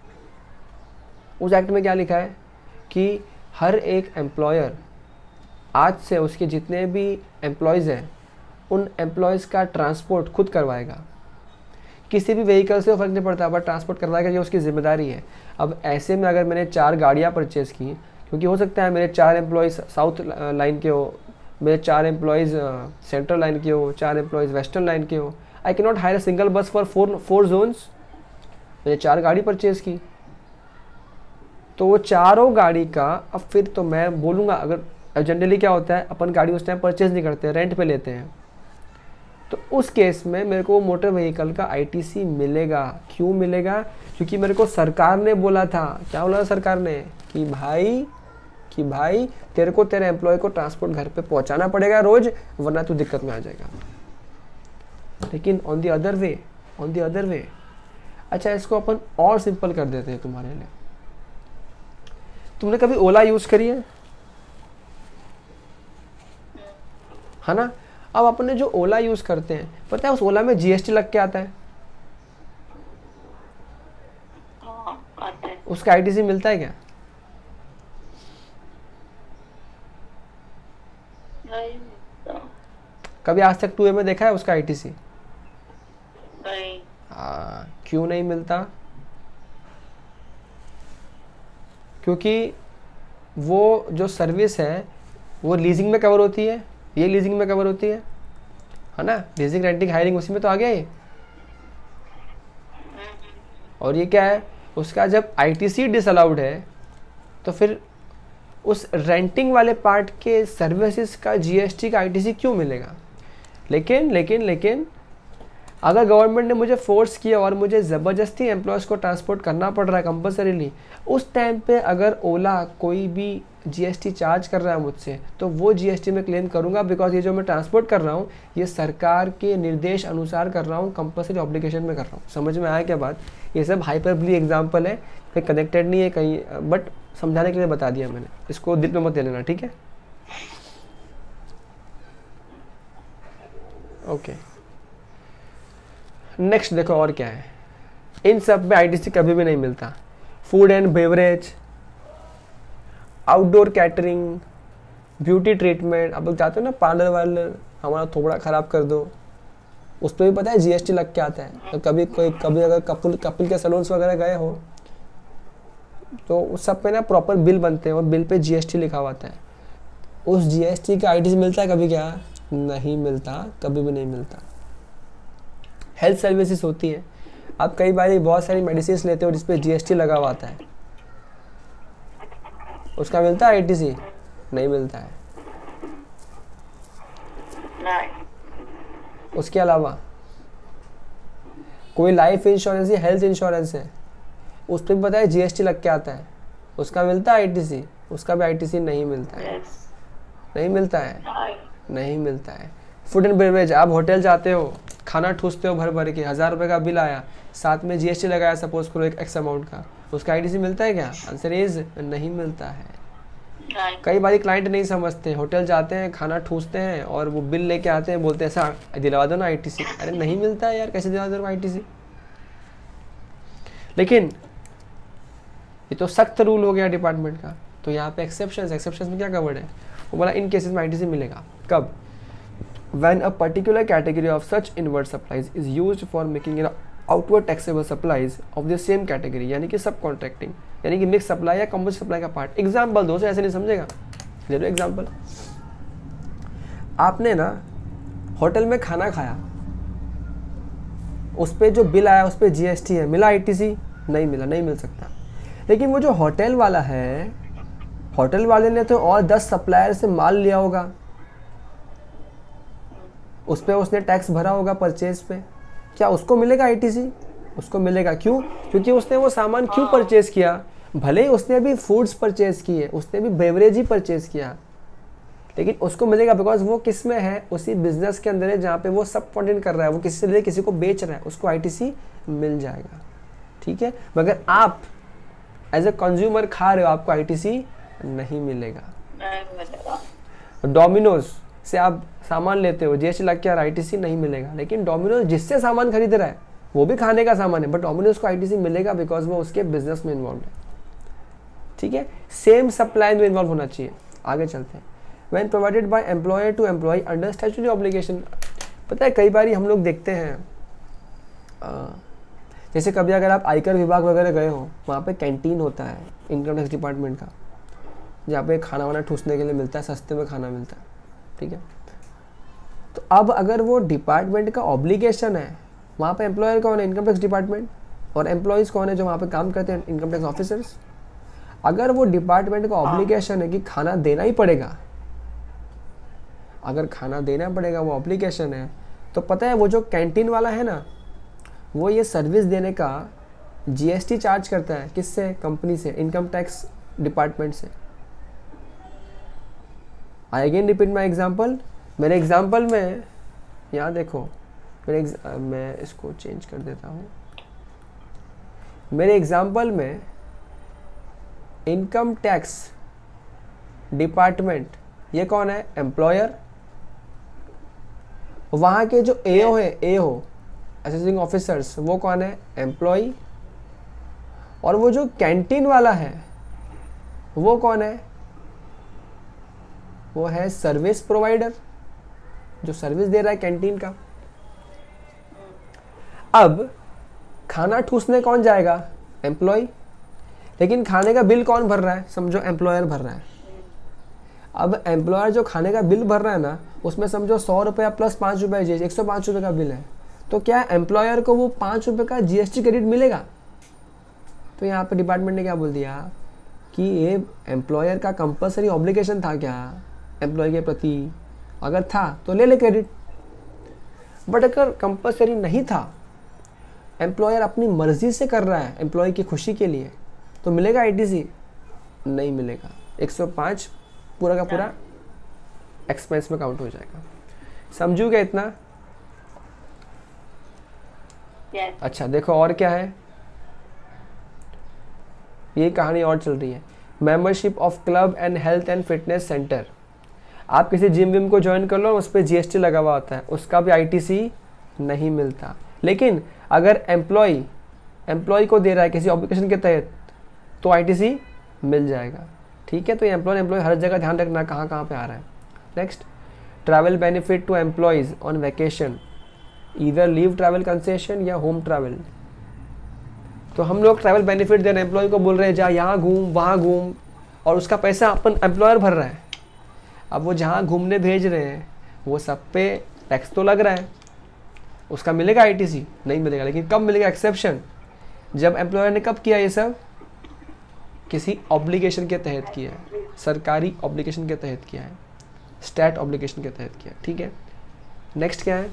उस एक्ट में क्या लिखा है कि हर एक एम्प्लॉयर आज से उसके जितने भी एम्प्लॉयज़ हैं उन एम्प्लॉयज़ का ट्रांसपोर्ट खुद करवाएगा। किसी भी व्हीकल से फर्क नहीं पड़ता, बट ट्रांसपोर्ट करना है, ये उसकी जिम्मेदारी है। अब ऐसे में अगर मैंने चार गाड़ियाँ परचेज़ की, क्योंकि हो सकता है मेरे चार एम्प्लॉयज़ साउथ लाइन के हो, मेरे चार एम्प्लॉयज़ सेंट्रल लाइन के हो, चार एम्प्लॉयज़ वेस्टर्न लाइन के हो, I can not hire a single bus for four four zones. मैंने चार गाड़ी परचेज़ की, तो वो चारों गाड़ी का अब फिर तो मैं बोलूँगा, अगर जनरली क्या होता है अपन गाड़ी उस टाइम परचेज़ नहीं करते, रेंट पे लेते हैं, तो उस केस में मेरे को मोटर व्हीकल का आईटीसी मिलेगा। क्यों मिलेगा? क्योंकि मेरे को सरकार ने बोला था, क्या बोला सरकार ने, कि भाई कि भाई तेरे को तेरे एम्प्लॉय को ट्रांसपोर्ट घर पे पहुंचाना पड़ेगा रोज, वरना तू दिक्कत में आ जाएगा। लेकिन on the other way on the other way अच्छा, इसको अपन और सिंपल कर देते हैं तुम्हारे लिए। तुमने कभी ओला यूज करी है है ना? अब अपने जो ओला यूज करते हैं, पता है उस ओला में जीएसटी लग के आता है, आता है। उसका आईटीसी मिलता है क्या? नहीं मिलता। कभी आज तक टू ए में देखा है उसका आईटीसी? नहीं। हाँ, क्यों नहीं मिलता? क्योंकि वो जो सर्विस है वो लीजिंग में कवर होती है, ये लीजिंग में कवर होती है है ना? लीजिंग, रेंटिंग, हायरिंग उसी में तो आ गया ये। और ये क्या है, उसका जब आईटीसी डिसअलाउड है तो फिर उस रेंटिंग वाले पार्ट के सर्विसेज का जीएसटी का आईटीसी क्यों मिलेगा? लेकिन लेकिन लेकिन अगर गवर्नमेंट ने मुझे फोर्स किया और मुझे ज़बरदस्ती एम्प्लॉयज़ को ट्रांसपोर्ट करना पड़ रहा है कंपलसरीली, उस टाइम पे अगर ओला कोई भी जीएसटी चार्ज कर रहा है मुझसे, तो वो जीएसटी में क्लेम करूंगा, बिकॉज ये जो मैं ट्रांसपोर्ट कर रहा हूँ ये सरकार के निर्देश अनुसार कर रहा हूँ, कंपलसरी ऑब्लिगेशन में कर रहा हूँ। समझ में आया क्या बात? ये सब हाइपरबली एग्जाम्पल है, कहीं कनेक्टेड नहीं है कहीं, बट समझाने के लिए बता दिया मैंने, इसको दिल में मत ले लेना, ठीक है? ओके, नेक्स्ट देखो और क्या है। इन सब में आईटीसी कभी भी नहीं मिलता। Food and beverage, outdoor catering, beauty treatment, अब लोग जाते हो ना पार्लर वार्लर, हमारा थोड़ा ख़राब कर दो, उस पर भी पता है जीएसटी लग के आता है। तो कभी कोई कभी अगर कपिल कपिल के सैलून्स वगैरह गए हो तो उस सब पे ना प्रॉपर बिल बनते हैं और बिल पे जीएसटी लिखा हुआ आता है। उस जीएसटी का आईटीसी मिलता है कभी? क्या नहीं मिलता, कभी भी नहीं मिलता। हेल्थ सर्विसेज होती है, आप कई बार बहुत सारी मेडिसिन लेते हो जिसपे जीएसटी लगा हुआ आता है, उसका मिलता है आईटीसी? नहीं मिलता है। नहीं। उसके अलावा कोई लाइफ इंश्योरेंस या हेल्थ इंश्योरेंस है, उस पर भी पता है जीएसटी लग के आता है, उसका मिलता है आईटीसी? उसका भी आईटीसी नहीं मिलता है। Yes. नहीं मिलता है, नहीं। नहीं मिलता है। फूड एंड बेवरेज, आप होटल जाते हो, खाना ठूसते हो भर भर के, हज़ार रुपये का बिल आया, साथ में जीएसटी लगाया सपोज करो एक एक्स अमाउंट का, उसका आईटीसी मिलता है क्या? आंसर इज नहीं मिलता है। नहीं। कई बार क्लाइंट नहीं समझते, होटल जाते हैं, खाना ठूसते हैं और वो बिल लेके आते हैं, बोलते हैं ऐसा दिलवा दो ना आईटीसी। अरे नहीं मिलता है यार, कैसे दिलवा दो आईटीसी? लेकिन ये तो सख्त रूल हो गया डिपार्टमेंट का, तो यहाँ पे एक्सेप्शन एक्सेप्शन में क्या कवर्ड है? वो बोला इन केसेस में आईटीसी मिलेगा। कब? When a particular category of such inward supplies is used for making an outward taxable supplies of the same category, यानी कि सब कॉन्ट्रैक्टिंग, यानी कि मिक्स सप्लाई या कम्पोजिट सप्लाई का पार्ट। एग्जाम्पल दो, ऐसे नहीं समझेगा, ले लो एग्जाम्पल। आपने ना होटल में खाना खाया, उस पर जो बिल आया उस पर जीएसटी है, मिला आईटीसी? नहीं मिला, नहीं मिल सकता। लेकिन वो जो होटल वाला है, होटल वाले ने तो और दस सप्लायर से माल लिया होगा, उस पर उसने टैक्स भरा होगा परचेज पे, क्या उसको मिलेगा आईटीसी? उसको मिलेगा। क्यों? क्योंकि उसने वो सामान क्यों परचेज किया? भले ही उसने भी फूड्स परचेज किए, उसने भी बेवरेज ही परचेज किया, लेकिन उसको मिलेगा बिकॉज वो किस में है? उसी बिजनेस के अंदर है जहाँ पे वो सब कॉन्टेंट कर रहा है, वो किसी से ले किसी को बेच रहा है, उसको आईटीसी मिल जाएगा। ठीक है, मगर आप एज ए कंज्यूमर खा रहे हो, आपको आईटीसी नहीं मिलेगा। नहीं मिलेगा। डोमिनोज से आप सामान लेते हो, जीएसटी लग के यार आईटीसी नहीं मिलेगा, लेकिन डोमिनोज जिससे सामान खरीद रहा है वो भी खाने का सामान है, बट डोमिनोज को आईटीसी मिलेगा बिकॉज वो उसके बिजनेस में इन्वॉल्व है। ठीक है, सेम सप्लाई में इन्वॉल्व होना चाहिए। आगे चलते हैं। When provided by employer to employ under statutory obligation, पता है कई बार हम लोग देखते हैं जैसे कभी अगर आप आयकर विभाग वगैरह गए हो, वहाँ पे कैंटीन होता है इनकम टैक्स डिपार्टमेंट का, जहाँ पे खाना वाना ठूसने के लिए मिलता है, सस्ते में खाना मिलता है, ठीक है। तो अब अगर वो डिपार्टमेंट का ऑब्लिगेशन है, वहाँ पे एम्प्लॉयर कौन है? Income tax department. और एम्प्लॉयज़ कौन है जो वहाँ पे काम करते हैं? Income tax officers. अगर वो डिपार्टमेंट का ऑब्लिगेशन है कि खाना देना ही पड़ेगा, अगर खाना देना पड़ेगा, वो ऑब्लिगेशन है, तो पता है वो जो कैंटीन वाला है ना, वो ये सर्विस देने का जीएसटी चार्ज करता है। किससे? कंपनी से, इनकम टैक्स डिपार्टमेंट से। I again repeat my example. मेरे एग्जाम्पल में यहाँ देखो, मेरे मैं इसको चेंज कर देता हूँ। मेरे एग्जाम्पल में इनकम टैक्स डिपार्टमेंट, ये कौन है? एम्प्लॉयर। वहाँ के जो एओ है, एओ असेसिंग ऑफिसर्स, वो कौन है? एम्प्लॉय। और वो जो कैंटीन वाला है, वो कौन है? वो है सर्विस प्रोवाइडर, जो सर्विस दे रहा है कैंटीन का। अब खाना ठूसने कौन जाएगा? एम्प्लॉय। लेकिन खाने का बिल कौन भर रहा है? समझो एम्प्लॉयर भर रहा है। अब एम्प्लॉयर जो खाने का बिल भर रहा है ना, उसमें समझो सौ रुपया प्लस पाँच रुपये जी एक सौ पाँच रुपये का बिल है, तो क्या एम्प्लॉयर को वो पाँच रुपये का जीएसटी क्रेडिट मिलेगा? तो यहाँ पे डिपार्टमेंट ने क्या बोल दिया कि ये एम्प्लॉयर का कंपलसरी ऑब्लिगेशन था क्या एम्प्लॉय के प्रति? अगर था तो ले ले क्रेडिट, बट अगर कंपलसरी नहीं था, एम्प्लॉयर अपनी मर्जी से कर रहा है एम्प्लॉय की खुशी के लिए, तो मिलेगा आईटीसी? नहीं मिलेगा। एक सौ पाँच पूरा का पूरा एक्सपेंस में काउंट हो जाएगा। समझू क्या इतना? yes. अच्छा देखो और क्या है, ये कहानी और चल रही है। Membership of club and health and fitness centre. आप किसी जिम विम को ज्वाइन कर लो, उस पर जीएसटी लगा हुआ होता है, उसका भी आईटीसी नहीं मिलता। लेकिन अगर एम्प्लॉय एम्प्लॉय को दे रहा है किसी ऑब्लिगेशन के तहत, तो आईटीसी मिल जाएगा, ठीक है। तो ये एम्प्लॉय एम्प्लॉय हर जगह ध्यान रखना कहाँ कहाँ पे आ रहा है। Next, travel benefit to employees on vacation, either leave travel concession या होम ट्रैवल। तो हम लोग ट्रैवल बेनिफिट दे रहे हैं, एम्प्लॉय को बोल रहे हैं जा यहाँ घूम वहाँ घूम, और उसका पैसा अपन एम्प्लॉयर भर रहा है। अब वो जहाँ घूमने भेज रहे हैं वो सब पे टैक्स तो लग रहा है, उसका मिलेगा आईटीसी? नहीं मिलेगा। लेकिन कब मिलेगा? एक्सेप्शन, जब एम्प्लॉयर ने कब किया ये सब? किसी ऑब्लिगेशन के तहत किया है, सरकारी ऑब्लिगेशन के तहत किया है, स्टैट ऑब्लिगेशन के तहत किया, ठीक है। नेक्स्ट क्या है?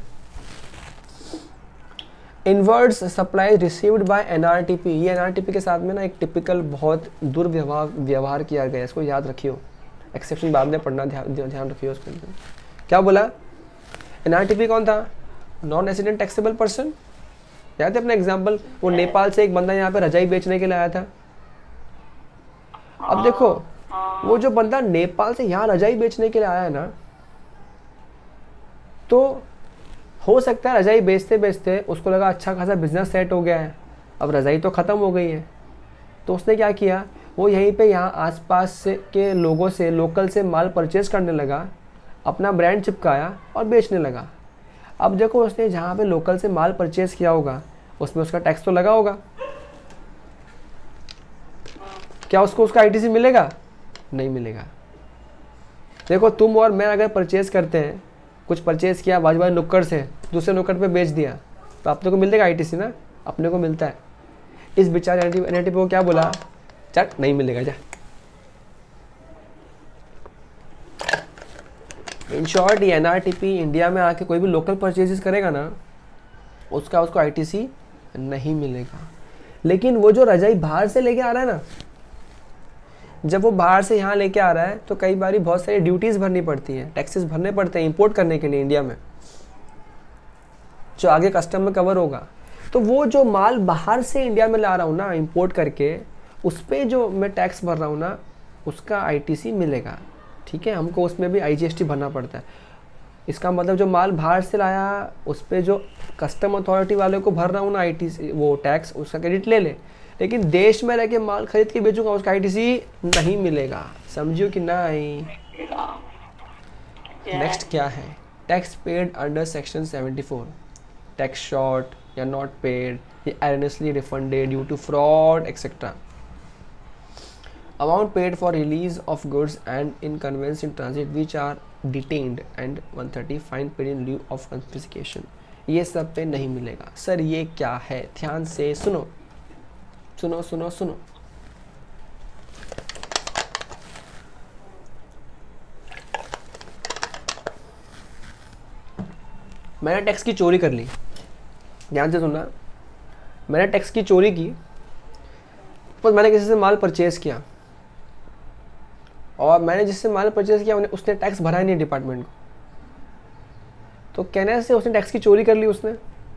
Inwards supply received by NRTP. ये एनआरटीपी के साथ में ना एक टिपिकल बहुत दुर्व्यवहार व्यवहार किया गया है, इसको याद रखियो। एक्सेप्शन बाद में पढ़ना, ध्यान ध्यान रखियो उसके अंदर। क्या बोला? एनआरटीपी कौन था? Non resident taxable person. याद है अपना एग्जाम्पल, वो नेपाल से एक बंदा यहाँ पे रजाई बेचने के लिए आया था। अब देखो, वो जो बंदा नेपाल से यहाँ रजाई बेचने के लिए आया है ना, तो हो सकता है रजाई बेचते बेचते उसको लगा अच्छा खासा बिजनेस सेट हो गया है, अब रजाई तो ख़त्म हो गई है, तो उसने क्या किया, वो यहीं पे यहाँ आसपास से के लोगों से, लोकल से माल परचेज करने लगा, अपना ब्रांड चिपकाया और बेचने लगा। अब देखो, उसने जहाँ पे लोकल से माल परचेज किया होगा उसमें उसका टैक्स तो लगा होगा, क्या उसको उसका आईटीसी मिलेगा? नहीं मिलेगा। देखो, तुम और मैं अगर परचेज करते हैं, कुछ परचेज किया बाजू बाजू नुक्कड़ से, दूसरे नुक्कड़ पे बेच दिया, तो अपने को मिलेगा आईटीसी ना? अपने को मिलता है। इस बेचारे एनआईटीपी को क्या बोला? चट नहीं मिलेगा जा। इन शॉर्ट, ये एनआरटीपी इंडिया में आके कोई भी लोकल परचेजेस करेगा ना, उसका उसको आईटीसी नहीं मिलेगा। लेकिन वो जो रजाई बाहर से लेके आ रहा है ना, जब वो बाहर से यहाँ लेके आ रहा है तो कई बार बहुत सारी ड्यूटीज़ भरनी पड़ती हैं, टैक्सेस भरने पड़ते हैं इंपोर्ट करने के लिए इंडिया में, जो आगे कस्टम में कवर होगा। तो वो जो माल बाहर से इंडिया में ला रहा हूँ ना इंपोर्ट करके, उस पर जो मैं टैक्स भर रहा हूँ ना, उसका आईटीसी मिलेगा, ठीक है। हमको उसमें भी आईजीएसटी भरना पड़ता है। इसका मतलब जो माल बाहर से लाया उस पर जो कस्टम अथॉरिटी वाले को भर रहा हूँ ना आईटीसी, वो टैक्स, उसका क्रेडिट ले ले, लेकिन देश में रह के माल खरीद के बेचूंगा, उसका आईटीसी नहीं मिलेगा। समझियो कि नहीं? नेक्स्ट क्या है? Tax paid under section seventy four, tax short या नॉट पेड या erroneously refunded due to fraud etc. Amount paid for release of goods and inconvenience in transit which are detained and one thirty fine paid in lieu of confiscation. ये सब पे नहीं मिलेगा। Sir ये क्या है? ध्यान से सुनो सुनो सुनो सुनो। मैंने टैक्स की चोरी कर ली, ध्यान से सुनना। मैंने टैक्स की चोरी की, पर मैंने किसी से माल परचेज किया और मैंने जिससे माल परचेज किया उसने टैक्स भरा ही नहीं डिपार्टमेंट को, तो कहने से उसने टैक्स की चोरी कर ली उसने।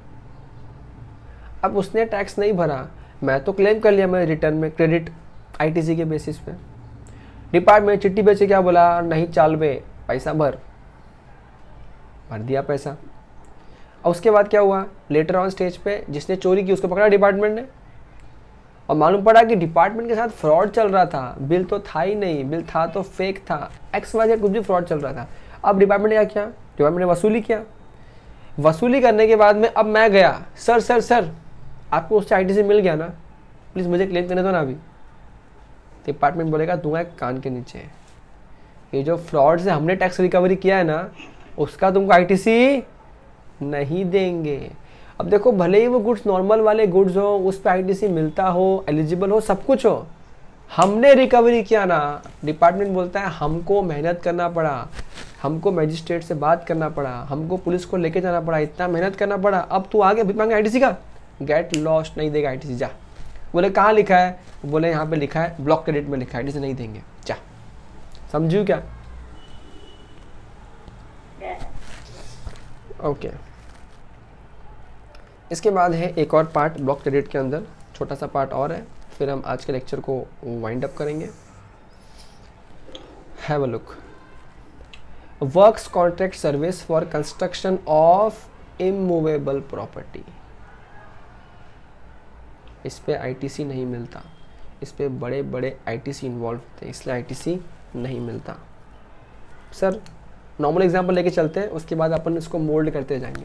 अब उसने टैक्स नहीं भरा, मैं तो क्लेम कर लिया मैंने रिटर्न में क्रेडिट आईटीसी के बेसिस पे। डिपार्टमेंट चिट्ठी बेचे क्या बोला, नहीं चाल बे पैसा भर, भर दिया पैसा। और उसके बाद क्या हुआ, लेटर ऑन स्टेज पे जिसने चोरी की उसको पकड़ा डिपार्टमेंट ने और मालूम पड़ा कि डिपार्टमेंट के साथ फ्रॉड चल रहा था। बिल तो था ही नहीं, बिल था तो फेक था, एक्स वाई जेड कुछ भी फ्रॉड चल रहा था। अब डिपार्टमेंट ने क्या किया, डिपार्टमेंट ने वसूली किया। वसूली करने के बाद में अब मैं गया, सर सर सर आपको उससे आईटीसी मिल गया ना, प्लीज़ मुझे क्लेम करने दो ना अभी। डिपार्टमेंट बोलेगा तुम्हारे कान के नीचे, ये जो फ्रॉड से हमने टैक्स रिकवरी किया है ना उसका तुमको आईटीसी नहीं देंगे। अब देखो भले ही वो गुड्स नॉर्मल वाले गुड्स हो, उस पर आईटीसी मिलता हो, एलिजिबल हो, सब कुछ हो, हमने रिकवरी किया ना, डिपार्टमेंट बोलता है हमको मेहनत करना पड़ा, हमको मैजिस्ट्रेट से बात करना पड़ा, हमको पुलिस को लेके जाना पड़ा, इतना मेहनत करना पड़ा, अब तू आगे भी मांगे आईटीसी का, गेट लॉस्ट, नहीं देगा आईटीसी, जा। बोले कहाँ लिखा है, बोले यहाँ पे लिखा है ब्लॉक क्रेडिट में लिखा है, आईटीसी नहीं देंगे, जा। समझू क्या? Okay okay. इसके बाद है एक और पार्ट ब्लॉक क्रेडिट के अंदर, छोटा सा पार्ट और है, फिर हम आज के लेक्चर को वाइंड अप करेंगे। Have a look. Works contract service for construction of immovable property. इस पे आईटीसी नहीं मिलता, इस पे बड़े बड़े आईटीसी इन्वॉल्व होते हैं, इसलिए आईटीसी नहीं मिलता। सर नॉर्मल एग्जांपल लेके चलते हैं, उसके बाद अपन इसको मोल्ड करते जाएंगे।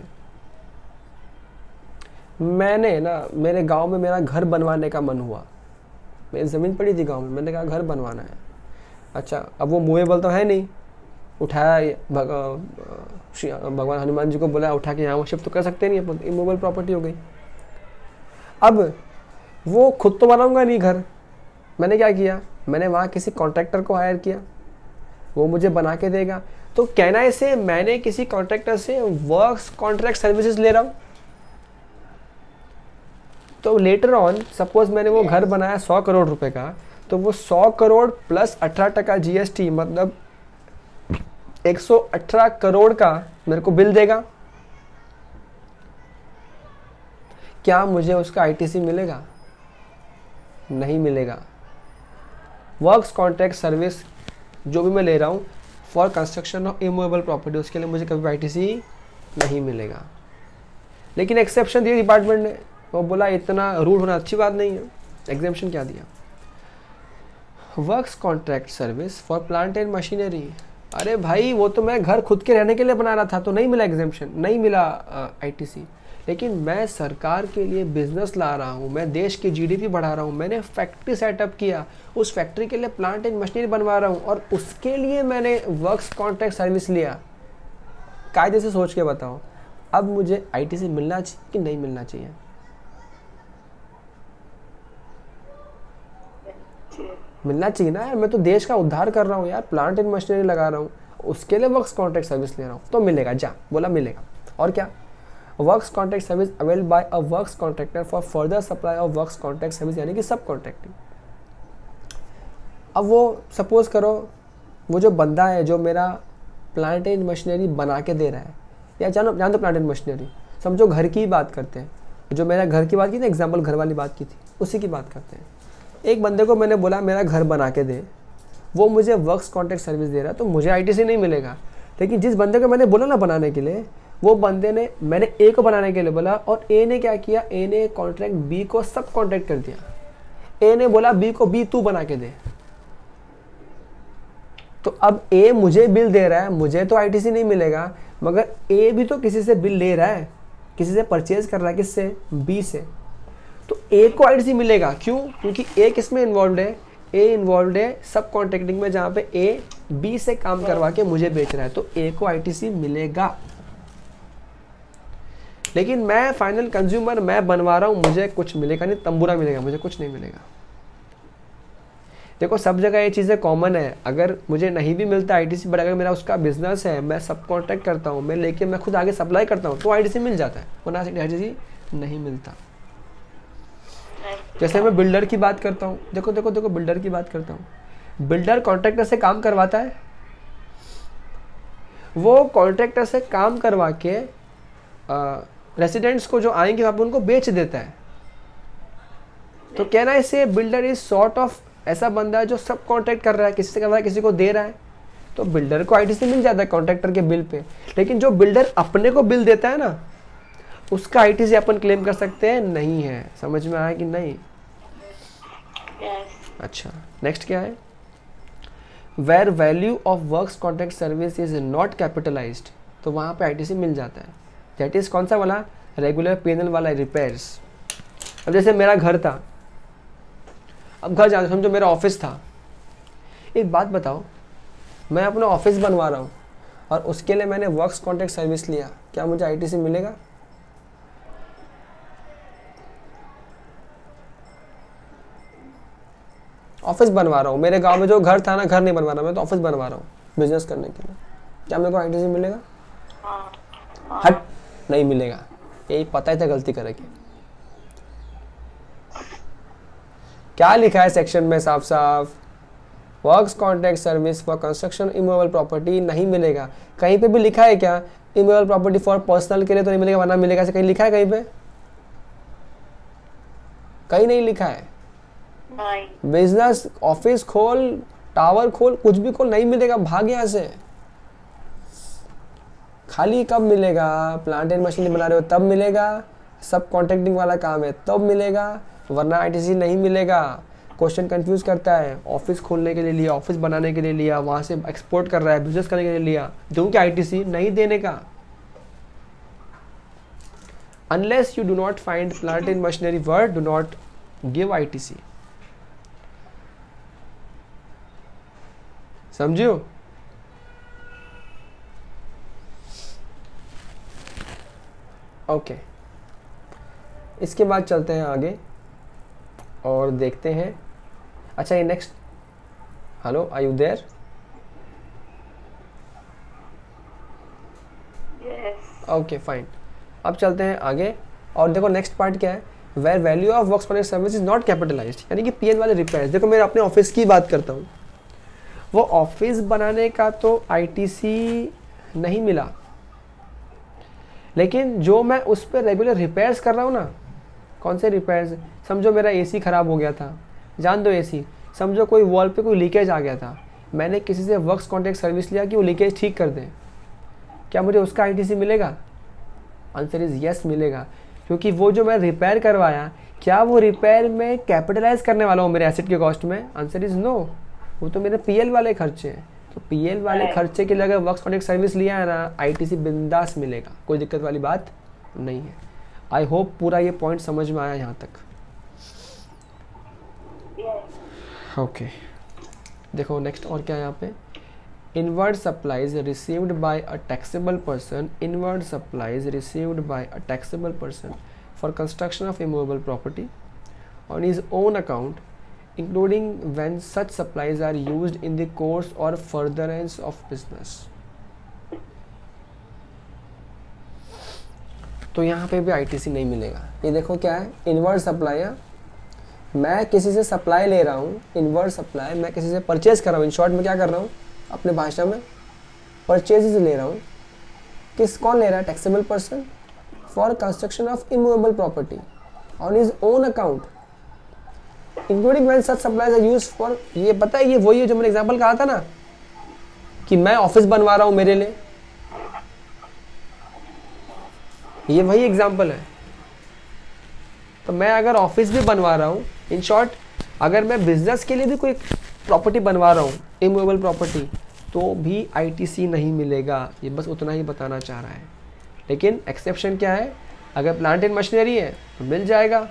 मैंने ना मेरे गांव में मेरा घर बनवाने का मन हुआ, मेरी ज़मीन पड़ी थी गांव में, मैंने कहा घर बनवाना है। अच्छा अब वो मूवेबल तो है नहीं, उठाया भग, भगवान हनुमान जी को बोला उठा के यहाँ वो शिफ्ट तो कर सकते नहीं, अपन इमूवेबल प्रॉपर्टी हो गई। अब वो खुद तो बनाऊंगा नहीं घर, मैंने क्या किया, मैंने वहाँ किसी कॉन्ट्रैक्टर को हायर किया, वो मुझे बना के देगा। तो कहना इसे मैंने किसी कॉन्ट्रैक्टर से वर्क्स कॉन्ट्रैक्ट सर्विसेज ले रहा हूँ। तो लेटर ऑन सपोज मैंने वो घर बनाया सौ करोड़ रुपए का, तो वो सौ करोड़ प्लस अठारह टका जीएसटी मतलब एक सौ अठारह करोड़ का मेरे को बिल देगा। क्या मुझे उसका आईटीसी मिलेगा? नहीं मिलेगा। वर्क्स कॉन्ट्रैक्ट सर्विस जो भी मैं ले रहा हूँ for construction of immovable property, उसके लिए मुझे कभी आईटीसी नहीं मिलेगा। लेकिन एक्सेप्शन दिया डिपार्टमेंट ने, वो बोला इतना रूल होना अच्छी बात नहीं है, एग्जेम्पशन क्या दिया, works contract service for plant and machinery. अरे भाई वो तो मैं घर खुद के रहने के लिए बना रहा था, तो नहीं मिला एग्जेम्पशन, नहीं मिला आईटीसी। लेकिन मैं सरकार के लिए बिजनेस ला रहा हूँ, मैं देश की जीडीपी बढ़ा रहा हूँ, मैंने फैक्ट्री सेटअप किया, उस फैक्ट्री के लिए प्लांट एंड मशीनरी बनवा रहा हूँ और उसके लिए मैंने वर्क्स कॉन्ट्रैक्ट सर्विस लिया। कायदे से सोच के बताओ, अब मुझे आईटीसी मिलना चाहिए कि नहीं मिलना चाहिए? मिलना चाहिए ना यार, मैं तो देश का उद्धार कर रहा हूँ यार, प्लांट एंड मशीनरी लगा रहा हूँ, उसके लिए वर्क्स कॉन्ट्रैक्ट सर्विस ले रहा हूँ, तो मिलेगा। जा बोला मिलेगा। और क्या, works contract service avail by a works contractor for further supply of works contract service, यानी कि सब कॉन्ट्रैक्टिंग। अब वो सपोज करो वो जो बंदा है जो मेरा प्लांट एंड मशीनरी बना के दे रहा है, या जानो जान दो प्लांट एंड मशीनरी, समझो घर की बात करते हैं, जो मेरा घर की बात की ना, एग्जाम्पल घर वाली बात की थी, उसी की बात करते हैं। एक बंदे को मैंने बोला मेरा घर बना के दे, वो मुझे वर्क्स कॉन्ट्रैक्ट सर्विस दे रहा है, तो मुझे आईटीसी नहीं मिलेगा। लेकिन जिस बंदे को मैंने बोला ना बनाने के लिए, वो बंदे ने, मैंने ए को बनाने के लिए बोला और ए ने क्या किया, ए ने कॉन्ट्रैक्ट बी को सब कॉन्ट्रैक्ट कर दिया। ए ने बोला बी को, बी तू बना के दे, तो अब ए मुझे बिल दे रहा है, मुझे तो आईटीसी नहीं मिलेगा, मगर ए भी तो किसी से बिल ले रहा है, किसी से परचेज कर रहा है, किससे, बी से, तो ए को आईटीसी मिलेगा। क्यों? क्योंकि ए किसमें इन्वॉल्व है, ए इन्वॉल्व है सब कॉन्ट्रैक्टिंग में, जहाँ पे ए बी से काम करवा के मुझे बेच रहा है, तो ए को आईटीसी मिलेगा। लेकिन मैं फाइनल कंज्यूमर, मैं बनवा रहा हूँ, मुझे कुछ मिलेगा नहीं, तंबूरा मिलेगा, मुझे कुछ नहीं मिलेगा। देखो सब जगह ये चीज़ें कॉमन है, अगर मुझे नहीं भी मिलता आईटीसी, बट अगर मेरा उसका बिजनेस है, मैं सब कॉन्ट्रैक्ट करता हूँ, मैं लेके मैं खुद आगे सप्लाई करता हूँ, तो आईटीसी मिल जाता है, वरना आईटीसी नहीं मिलता। जैसे मैं बिल्डर की बात करता हूँ, देखो देखो देखो बिल्डर की बात करता हूँ, बिल्डर कॉन्ट्रैक्टर से काम करवाता है, वो कॉन्ट्रैक्टर से काम करवा के रेसिडेंट्स को जो आएंगे वहाँ पे उनको बेच देता है। तो कहना है इसे बिल्डर इज सॉर्ट ऑफ ऐसा बंदा है जो सब कॉन्ट्रैक्ट कर रहा है, किसी से कर रहा है, किसी को दे रहा है, तो बिल्डर को आईटीसी मिल जाता है कॉन्ट्रैक्टर के बिल पे। लेकिन जो बिल्डर अपने को बिल देता है ना, उसका आईटीसी अपन क्लेम कर सकते हैं नहीं है। समझ में आया कि नहीं? yes. अच्छा, नेक्स्ट क्या है? Where value of works contract service is not capitalised, तो वहाँ पे आईटीसी मिल जाता है। दैट इज कौन सा वाला? रेगुलर पेनल वाला, रिपेयर्स। अब जैसे मेरा घर था, अब घर जाना, समझो मेरा ऑफिस था, एक बात बताओ, मैं अपना ऑफिस बनवा रहा हूँ और उसके लिए मैंने वर्क्स कॉन्ट्रैक्ट सर्विस लिया, क्या मुझे आईटीसी मिलेगा? ऑफिस बनवा रहा हूँ, मेरे गांव में जो घर था ना, घर नहीं बनवा रहा, मैं तो ऑफिस बनवा रहा हूँ बिजनेस करने के लिए, क्या मेरे को आईटीसी मिलेगा? हाँ, हाँ। हट, नहीं मिलेगा। यही पता ही था गलती करेंगे। क्या लिखा है सेक्शन में साफ साफ? Works contract service for construction immovable property नहीं मिलेगा। कहीं पे भी लिखा है क्या इमूवेबल प्रॉपर्टी फॉर पर्सनल के लिए तो नहीं मिलेगा, वरना मिलेगा, ऐसे कहीं लिखा है? कहीं पे कहीं नहीं लिखा है। बिजनेस, ऑफिस खोल, टावर खोल, कुछ भी खोल, नहीं मिलेगा, भाग यहाँ से। खाली कब मिलेगा? प्लांट एंड मशीनरी बना रहे हो तब मिलेगा, सब कॉन्ट्रैक्टिंग वाला काम है तब मिलेगा, वरना आईटीसी नहीं मिलेगा। क्वेश्चन कंफ्यूज करता है, ऑफिस खोलने के लिए लिया, ऑफिस बनाने के लिए लिया, वहां से एक्सपोर्ट कर रहा है, बिजनेस करने के लिए लिया, दूं क्या आईटीसी? नहीं देने का। Unless you do not find plant and machinery word, do not give ITC. समझो? Okay okay. इसके बाद चलते हैं आगे और देखते हैं। अच्छा, ये next, hello, are you there? Okay fine, अब चलते हैं आगे और देखो नेक्स्ट पार्ट क्या है? Where value of works contract service is not capitalised, यानी कि पीएन वाले रिपेयर्स। देखो मैं अपने ऑफिस की बात करता हूँ, वो ऑफिस बनाने का तो आईटीसी नहीं मिला, लेकिन जो मैं उस पर रेगुलर रिपेयर्स कर रहा हूँ ना, कौन से रिपेयर्स? समझो मेरा एसी ख़राब हो गया था, जान दो एसी, समझो कोई वॉल पे कोई लीकेज आ गया था, मैंने किसी से वर्क्स कॉन्ट्रैक्ट सर्विस लिया कि वो लीकेज ठीक कर दें, क्या मुझे उसका आईटीसी मिलेगा? आंसर इज़ यस, मिलेगा। क्योंकि वो जो मैं रिपेयर करवाया, क्या वो रिपेयर में कैपिटलाइज करने वाला हूँ मेरे एसेट के कॉस्ट में? आंसर इज़ नो, वो तो मेरे पीएल वाले खर्चे हैं। तो पीएल वाले खर्चे के लिए अगर वर्क्स कॉन्ट्रैक्ट सर्विस लिया है ना, आईटीसी बिंदास मिलेगा, कोई दिक्कत वाली बात नहीं है। आई होप पूरा ये पॉइंट समझ में आया यहाँ तक। Okay okay. देखो नेक्स्ट और क्या है यहाँ पे? Inward supplies received by a taxable person, inward supplies received by a taxable person for construction of immovable property on his own account, including when such supplies are used in the course or furtherance of business। तो यहाँ पे भी ITC नहीं मिलेगा। ये देखो क्या है, इनवर्ड सप्लाई है, मैं किसी से सप्लाई ले रहा हूँ, इनवर्ड सप्लाई, मैं किसी से परचेज कर रहा हूँ, इन शॉर्ट में क्या कर रहा हूँ, अपने भाषा में परचेज ले रहा हूँ। किस, कौन ले रहा है? Taxable person for construction of immovable property on his own account, including when such supplies are used for. ये पता है, ये वही है जो मैंने एग्जांपल कहा था ना कि मैं ऑफिस बनवा रहा हूं मेरे लिए, ये वही एग्जांपल है। तो मैं अगर ऑफिस भी बनवा रहा हूं, इन शॉर्ट अगर मैं बिजनेस के लिए भी कोई प्रॉपर्टी बनवा रहा हूं, इमूवेबल प्रॉपर्टी, तो भी आईटीसी नहीं मिलेगा। ये बस उतना ही बताना चाह रहा है। लेकिन एक्सेप्शन क्या है? अगर प्लांट एंड मशीनरी है तो मिल जाएगा,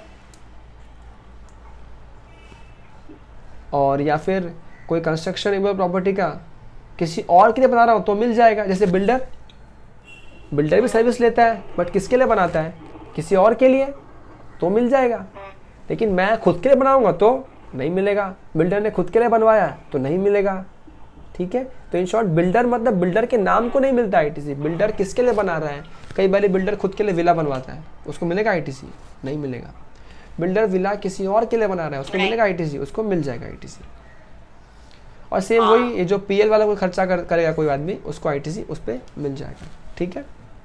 और या फिर कोई कंस्ट्रक्शन इमेबल प्रॉपर्टी का किसी और के लिए बना रहा हूँ तो मिल जाएगा। जैसे बिल्डर बिल्डर भी सर्विस लेता है, बट किसके लिए बनाता है? किसी और के लिए, तो मिल जाएगा। लेकिन मैं खुद के लिए बनाऊंगा तो नहीं मिलेगा, बिल्डर ने खुद के लिए बनवाया तो नहीं मिलेगा। ठीक है, तो इन शॉर्ट बिल्डर मतलब बिल्डर के नाम को नहीं मिलता आईटीसी, बिल्डर किसके लिए बना रहा है। कई बार बिल्डर खुद के लिए विला बनवाता है, उसको मिलेगा आईटीसी? नहीं मिलेगा। बिल्डर विला किसी और के लिए बना रहा है, उसको मिलेगा आईटीसी? उसको मिल जाएगा आईटीसी। और सेम वही, ये जो पीएल वाला कोई खर्चा कर, करेगा कोई आदमी, उसको आईटीसी उस पर मिल जाएगा। ठीक है,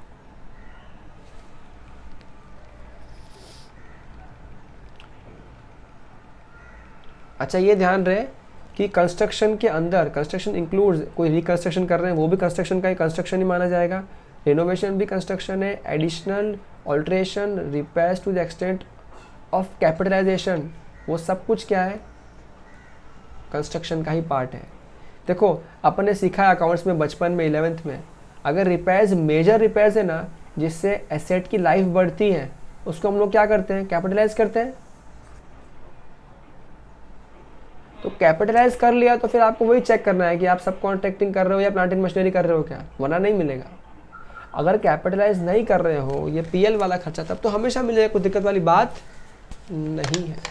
अच्छा ये ध्यान रहे कि कंस्ट्रक्शन के अंदर, कंस्ट्रक्शन इंक्लूड्स, कोई रिकंस्ट्रक्शन कर रहे हैं वो भी कंस्ट्रक्शन का ही कंस्ट्रक्शन ही माना जाएगा, रिनोवेशन भी कंस्ट्रक्शन है, additional alteration, repairs to the extent of capitalisation, वो सब कुछ क्या है? कंस्ट्रक्शन का ही पार्ट है। देखो अपन ने सीखा है अकाउंट्स में बचपन में इलेवेंथ में, अगर रिपेयर्स मेजर रिपेयर्स है ना जिससे एसेट की लाइफ बढ़ती है, उसको हम लोग क्या करते हैं? कैपिटलाइज करते हैं। तो कैपिटलाइज कर लिया तो फिर आपको वही चेक करना है कि आप सब कॉन्ट्रैक्टिंग कर रहे हो या प्लांट एंड मशीनरी कर रहे हो क्या, वरना नहीं मिलेगा। अगर कैपिटलाइज नहीं कर रहे हो, ये पीएल वाला खर्चा, तब तो हमेशा मिलेगा, कोई दिक्कत वाली बात नहीं है।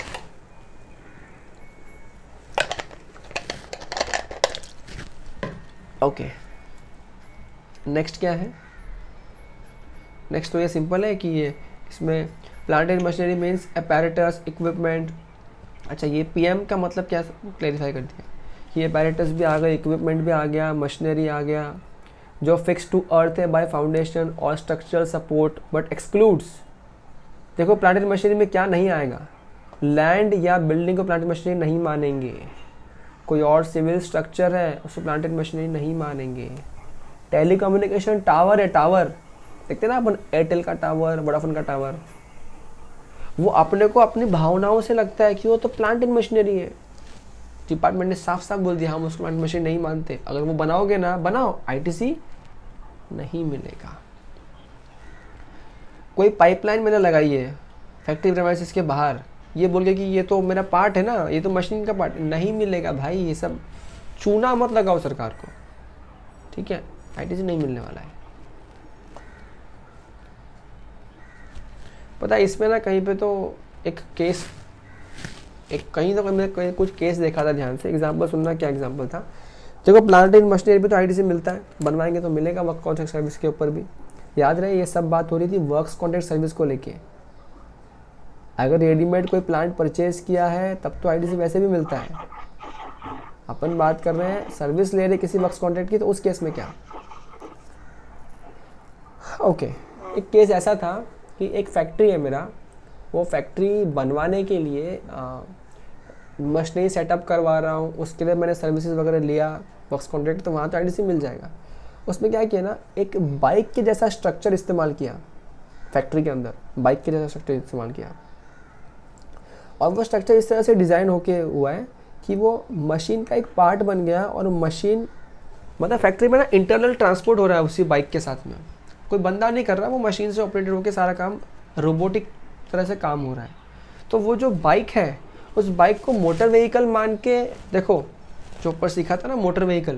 ओके, नेक्स्ट क्या है? नेक्स्ट तो ये सिंपल है कि ये इसमें plant and machinery means apparatus, equipment. अच्छा ये पीएम का मतलब क्या क्लैरिफाई कर दिया, ये अपैरेटस भी आ गया, इक्विपमेंट भी आ गया, मशीनरी आ गया, जो फिक्स टू अर्थ है बाय फाउंडेशन और स्ट्रक्चरल सपोर्ट बट एक्सक्लूड्स। देखो प्लांट एंड मशीनरी में क्या नहीं आएगा? लैंड या बिल्डिंग को प्लांट एंड मशीनरी नहीं मानेंगे। कोई और सिविल स्ट्रक्चर है उसको प्लांट एंड मशीनरी नहीं मानेंगे। टेलीकम्युनिकेशन टावर है, टावर देखते ना अपन, एयरटेल का टावर, वोडाफोन का टावर, वो अपने को अपनी भावनाओं से लगता है कि वो तो प्लांट एंड मशीनरी है। डिपार्टमेंट ने साफ साफ बोल दिया हम उसको प्लांट मशीनरी नहीं मानते। अगर वो बनाओगे ना, बनाओ, आईटीसी नहीं मिलेगा। कोई पाइपलाइन मैंने लगाई है फैक्ट्री प्रेमाइसेस के बाहर, ये बोल के कि ये तो मेरा पार्ट है ना, ये तो मशीन का पार्ट, नहीं मिलेगा भाई। ये सब चूना मत लगाओ सरकार को, ठीक है? आईटीसी नहीं मिलने वाला है। पता है इसमें ना कहीं पे तो एक केस, एक कहीं तो मैंने कहीं कुछ केस देखा था, ध्यान से एग्जांपल सुनना। क्या एग्जांपल था? देखो प्लांट एंड मशीनरी भी तो आईटीसी मिलता है, बनवाएंगे तो मिलेगा वर्क कॉन्ट्रैक्ट सर्विस के ऊपर भी। याद रहे ये सब बात हो रही थी वर्क्स कॉन्ट्रैक्ट सर्विस को लेके। अगर रेडीमेड कोई प्लांट परचेज किया है तब तो आईटीसी वैसे भी मिलता है। अपन बात कर रहे हैं सर्विस ले रहे किसी वर्क्स कॉन्ट्रैक्ट की, तो उस केस में क्या? Okay okay. एक केस ऐसा था कि एक फैक्ट्री है मेरा, वो फैक्ट्री बनवाने के लिए मशीनरी सेटअप करवा रहा हूँ, उसके लिए मैंने सर्विसेज वगैरह लिया वर्क्स कॉन्ट्रैक्ट, तो वहाँ तो आईटीसी मिल जाएगा। उसमें क्या किया ना, एक बाइक के जैसा स्ट्रक्चर इस्तेमाल किया फैक्ट्री के अंदर, बाइक के जैसा स्ट्रक्चर इस्तेमाल किया, और वो स्ट्रक्चर इस तरह से डिज़ाइन होके हुआ है कि वो मशीन का एक पार्ट बन गया। और मशीन मतलब फैक्ट्री में ना इंटरनल ट्रांसपोर्ट हो रहा है उसी बाइक के साथ में, कोई बंदा नहीं कर रहा, वो मशीन से ऑपरेटेड होकर सारा काम रोबोटिक तरह से काम हो रहा है। तो वो जो बाइक है उस बाइक को मोटर व्हीकल मान के, देखो जो ऊपर सीखा था ना मोटर व्हीकल,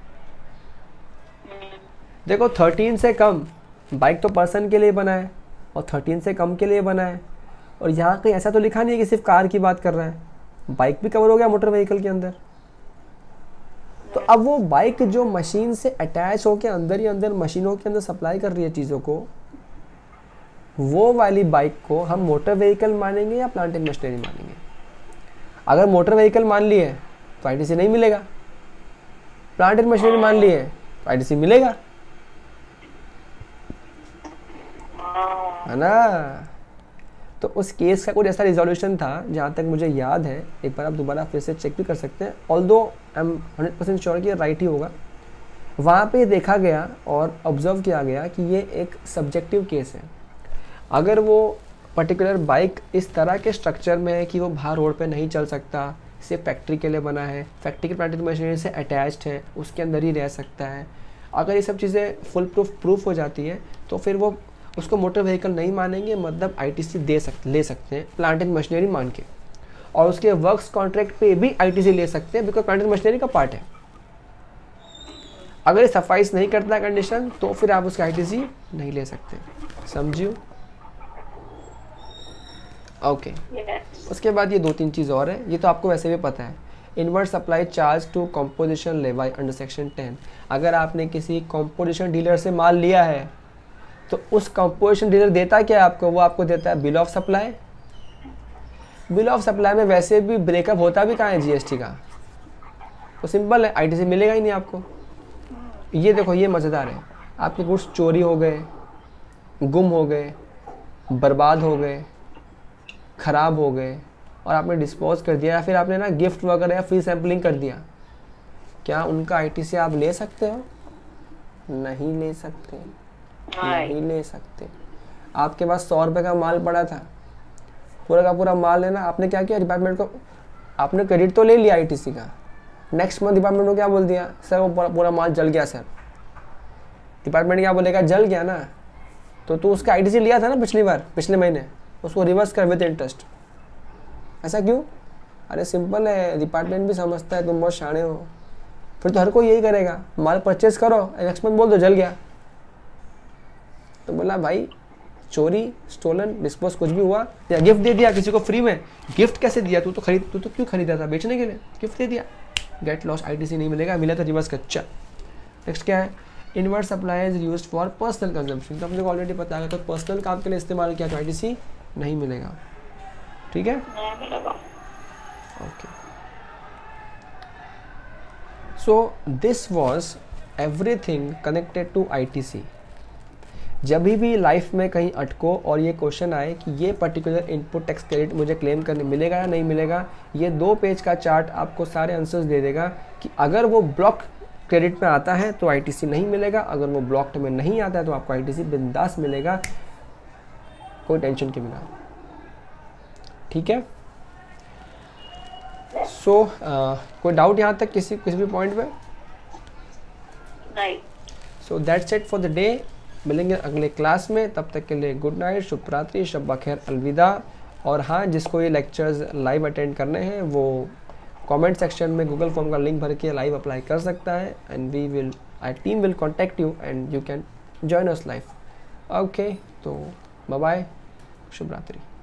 देखो थर्टीन से कम बाइक तो पर्सन के लिए बना है और थर्टीन से कम के लिए बना है। और यहाँ कहीं ऐसा तो लिखा नहीं है कि सिर्फ कार की बात कर रहा है, बाइक भी कवर हो गया मोटर व्हीकल के अंदर। तो अब वो बाइक जो मशीन से अटैच होके अंदर ही अंदर मशीनों के अंदर सप्लाई कर रही है चीज़ों को, वो वाली बाइक को हम मोटर व्हीकल मानेंगे या प्लांट एंड मशीनरी मानेंगे? अगर मोटर व्हीकल मान लिए तो आईटीसी नहीं मिलेगा, प्लांट एंड मशीनरी मान लिए तो आईटीसी मिलेगा, है ना? तो उस केस का कुछ ऐसा रिजोल्यूशन था जहाँ तक मुझे याद है, एक बार आप दोबारा फिर से चेक भी कर सकते हैं, although I am hundred percent sure कि राइट ही होगा। वहाँ पे देखा गया और ऑब्जर्व किया गया कि ये एक सब्जेक्टिव केस है। अगर वो पर्टिकुलर बाइक इस तरह के स्ट्रक्चर में है कि वो बाहर रोड पे नहीं चल सकता, सिर्फ फैक्ट्री के लिए बना है, फैक्ट्री के प्लांट एंड मशीनरी से अटैच्ड है, उसके अंदर ही रह सकता है, अगर ये सब चीज़ें फुल प्रूफ प्रूफ हो जाती है तो फिर वो उसको मोटर व्हीकल नहीं मानेंगे, मतलब आईटीसी दे सकते ले सकते हैं प्लांट एंड मशीनरी मान के, और उसके वर्क्स कॉन्ट्रैक्ट पे भी आईटीसी ले सकते हैं बिकॉज प्लांट एंड मशीनरी का पार्ट है। अगर ये सफाइस नहीं करता कंडीशन तो फिर आप उसका आईटीसी नहीं ले सकते, समझियो? Okay yes. उसके बाद ये दो तीन चीज़ और है, ये तो आपको वैसे भी पता है। Inward supply charge to composition levy under section ten. अगर आपने किसी कॉम्पोजिशन डीलर से माल लिया है तो उस कॉम्पोजिशन डीलर देता क्या है आपको? वो आपको देता है bill of supply. Bill of supply में वैसे भी ब्रेकअप होता भी कहाँ है जीएसटी का, तो सिंपल है, आईटीसी मिलेगा ही नहीं आपको। ये देखो ये मज़ेदार है, आपके गुड्स चोरी हो गए, गुम हो गए, बर्बाद हो गए, ख़राब हो गए और आपने डिस्पोज कर दिया, या फिर आपने ना गिफ्ट वगैरह या फ्री सैम्पलिंग कर दिया, क्या उनका आईटीसी आप ले सकते हो? नहीं ले सकते, नहीं ले सकते। आपके पास सौ रुपये का माल पड़ा था, पूरा का पूरा माल है ना, आपने क्या किया, डिपार्टमेंट को आपने क्रेडिट तो ले लिया आईटीसी का, नेक्स्ट मंथ डिपार्टमेंट को क्या बोल दिया, सर वो पूरा पूरा माल जल गया सर। डिपार्टमेंट क्या बोलेगा, जल गया ना, तो तू उसका आईटीसी लिया था ना पिछली बार, पिछले महीने, उसको रिवर्स कर विद इंटरेस्ट। ऐसा क्यों? अरे सिंपल है, डिपार्टमेंट भी समझता है तुम बहुत शाणे हो, फिर तो हर कोई यही करेगा, माल परचेज करो, नेक्स्ट मंथ बोल दो जल गया। तो बोला भाई चोरी, स्टोलन, डिस्पोज कुछ भी हुआ, या गिफ्ट दे दिया किसी को फ्री में, गिफ्ट कैसे दिया? तू तो खरीद तू तो क्यों खरीदा था? बेचने के लिए, गिफ्ट दे दिया, गेट लॉस, आईटीसी नहीं मिलेगा, मिला तो रिवर्स कच्चा। नेक्स्ट क्या है, inward supply is used for personal consumption, तो अपने को ऑलरेडी पता है, तो पर्सनल काम के लिए इस्तेमाल किया तो आईटीसी नहीं मिलेगा, ठीक है? नहीं मिलेगा। Okay, so this was everything connected to ITC. जब भी लाइफ में कहीं अटको और ये क्वेश्चन आए कि ये पर्टिकुलर इनपुट टैक्स क्रेडिट मुझे क्लेम करने मिलेगा या नहीं मिलेगा, ये दो पेज का चार्ट आपको सारे आंसर्स दे देगा कि अगर वो ब्लॉक क्रेडिट में आता है तो आईटीसी नहीं मिलेगा, अगर वो ब्लॉक्ड में नहीं आता है तो आपको आईटीसी बिंदास मिलेगा, कोई टेंशन के बिना, ठीक है? सो so, uh, कोई डाउट यहाँ तक किसी किसी भी पॉइंट पे? नहीं। So that's it for the day. मिलेंगे अगले क्लास में, तब तक के लिए गुड नाइट, शुभ रात्रि, शब बखैर, अलविदा। और हाँ, जिसको ये लेक्चर्स लाइव अटेंड करने हैं वो कमेंट सेक्शन में गूगल फॉर्म का लिंक भर के लाइव अप्लाई कर सकता है, and we will our team will contact you and you can join us live. Okay, तो बाय बाय, शुभ रात्रि।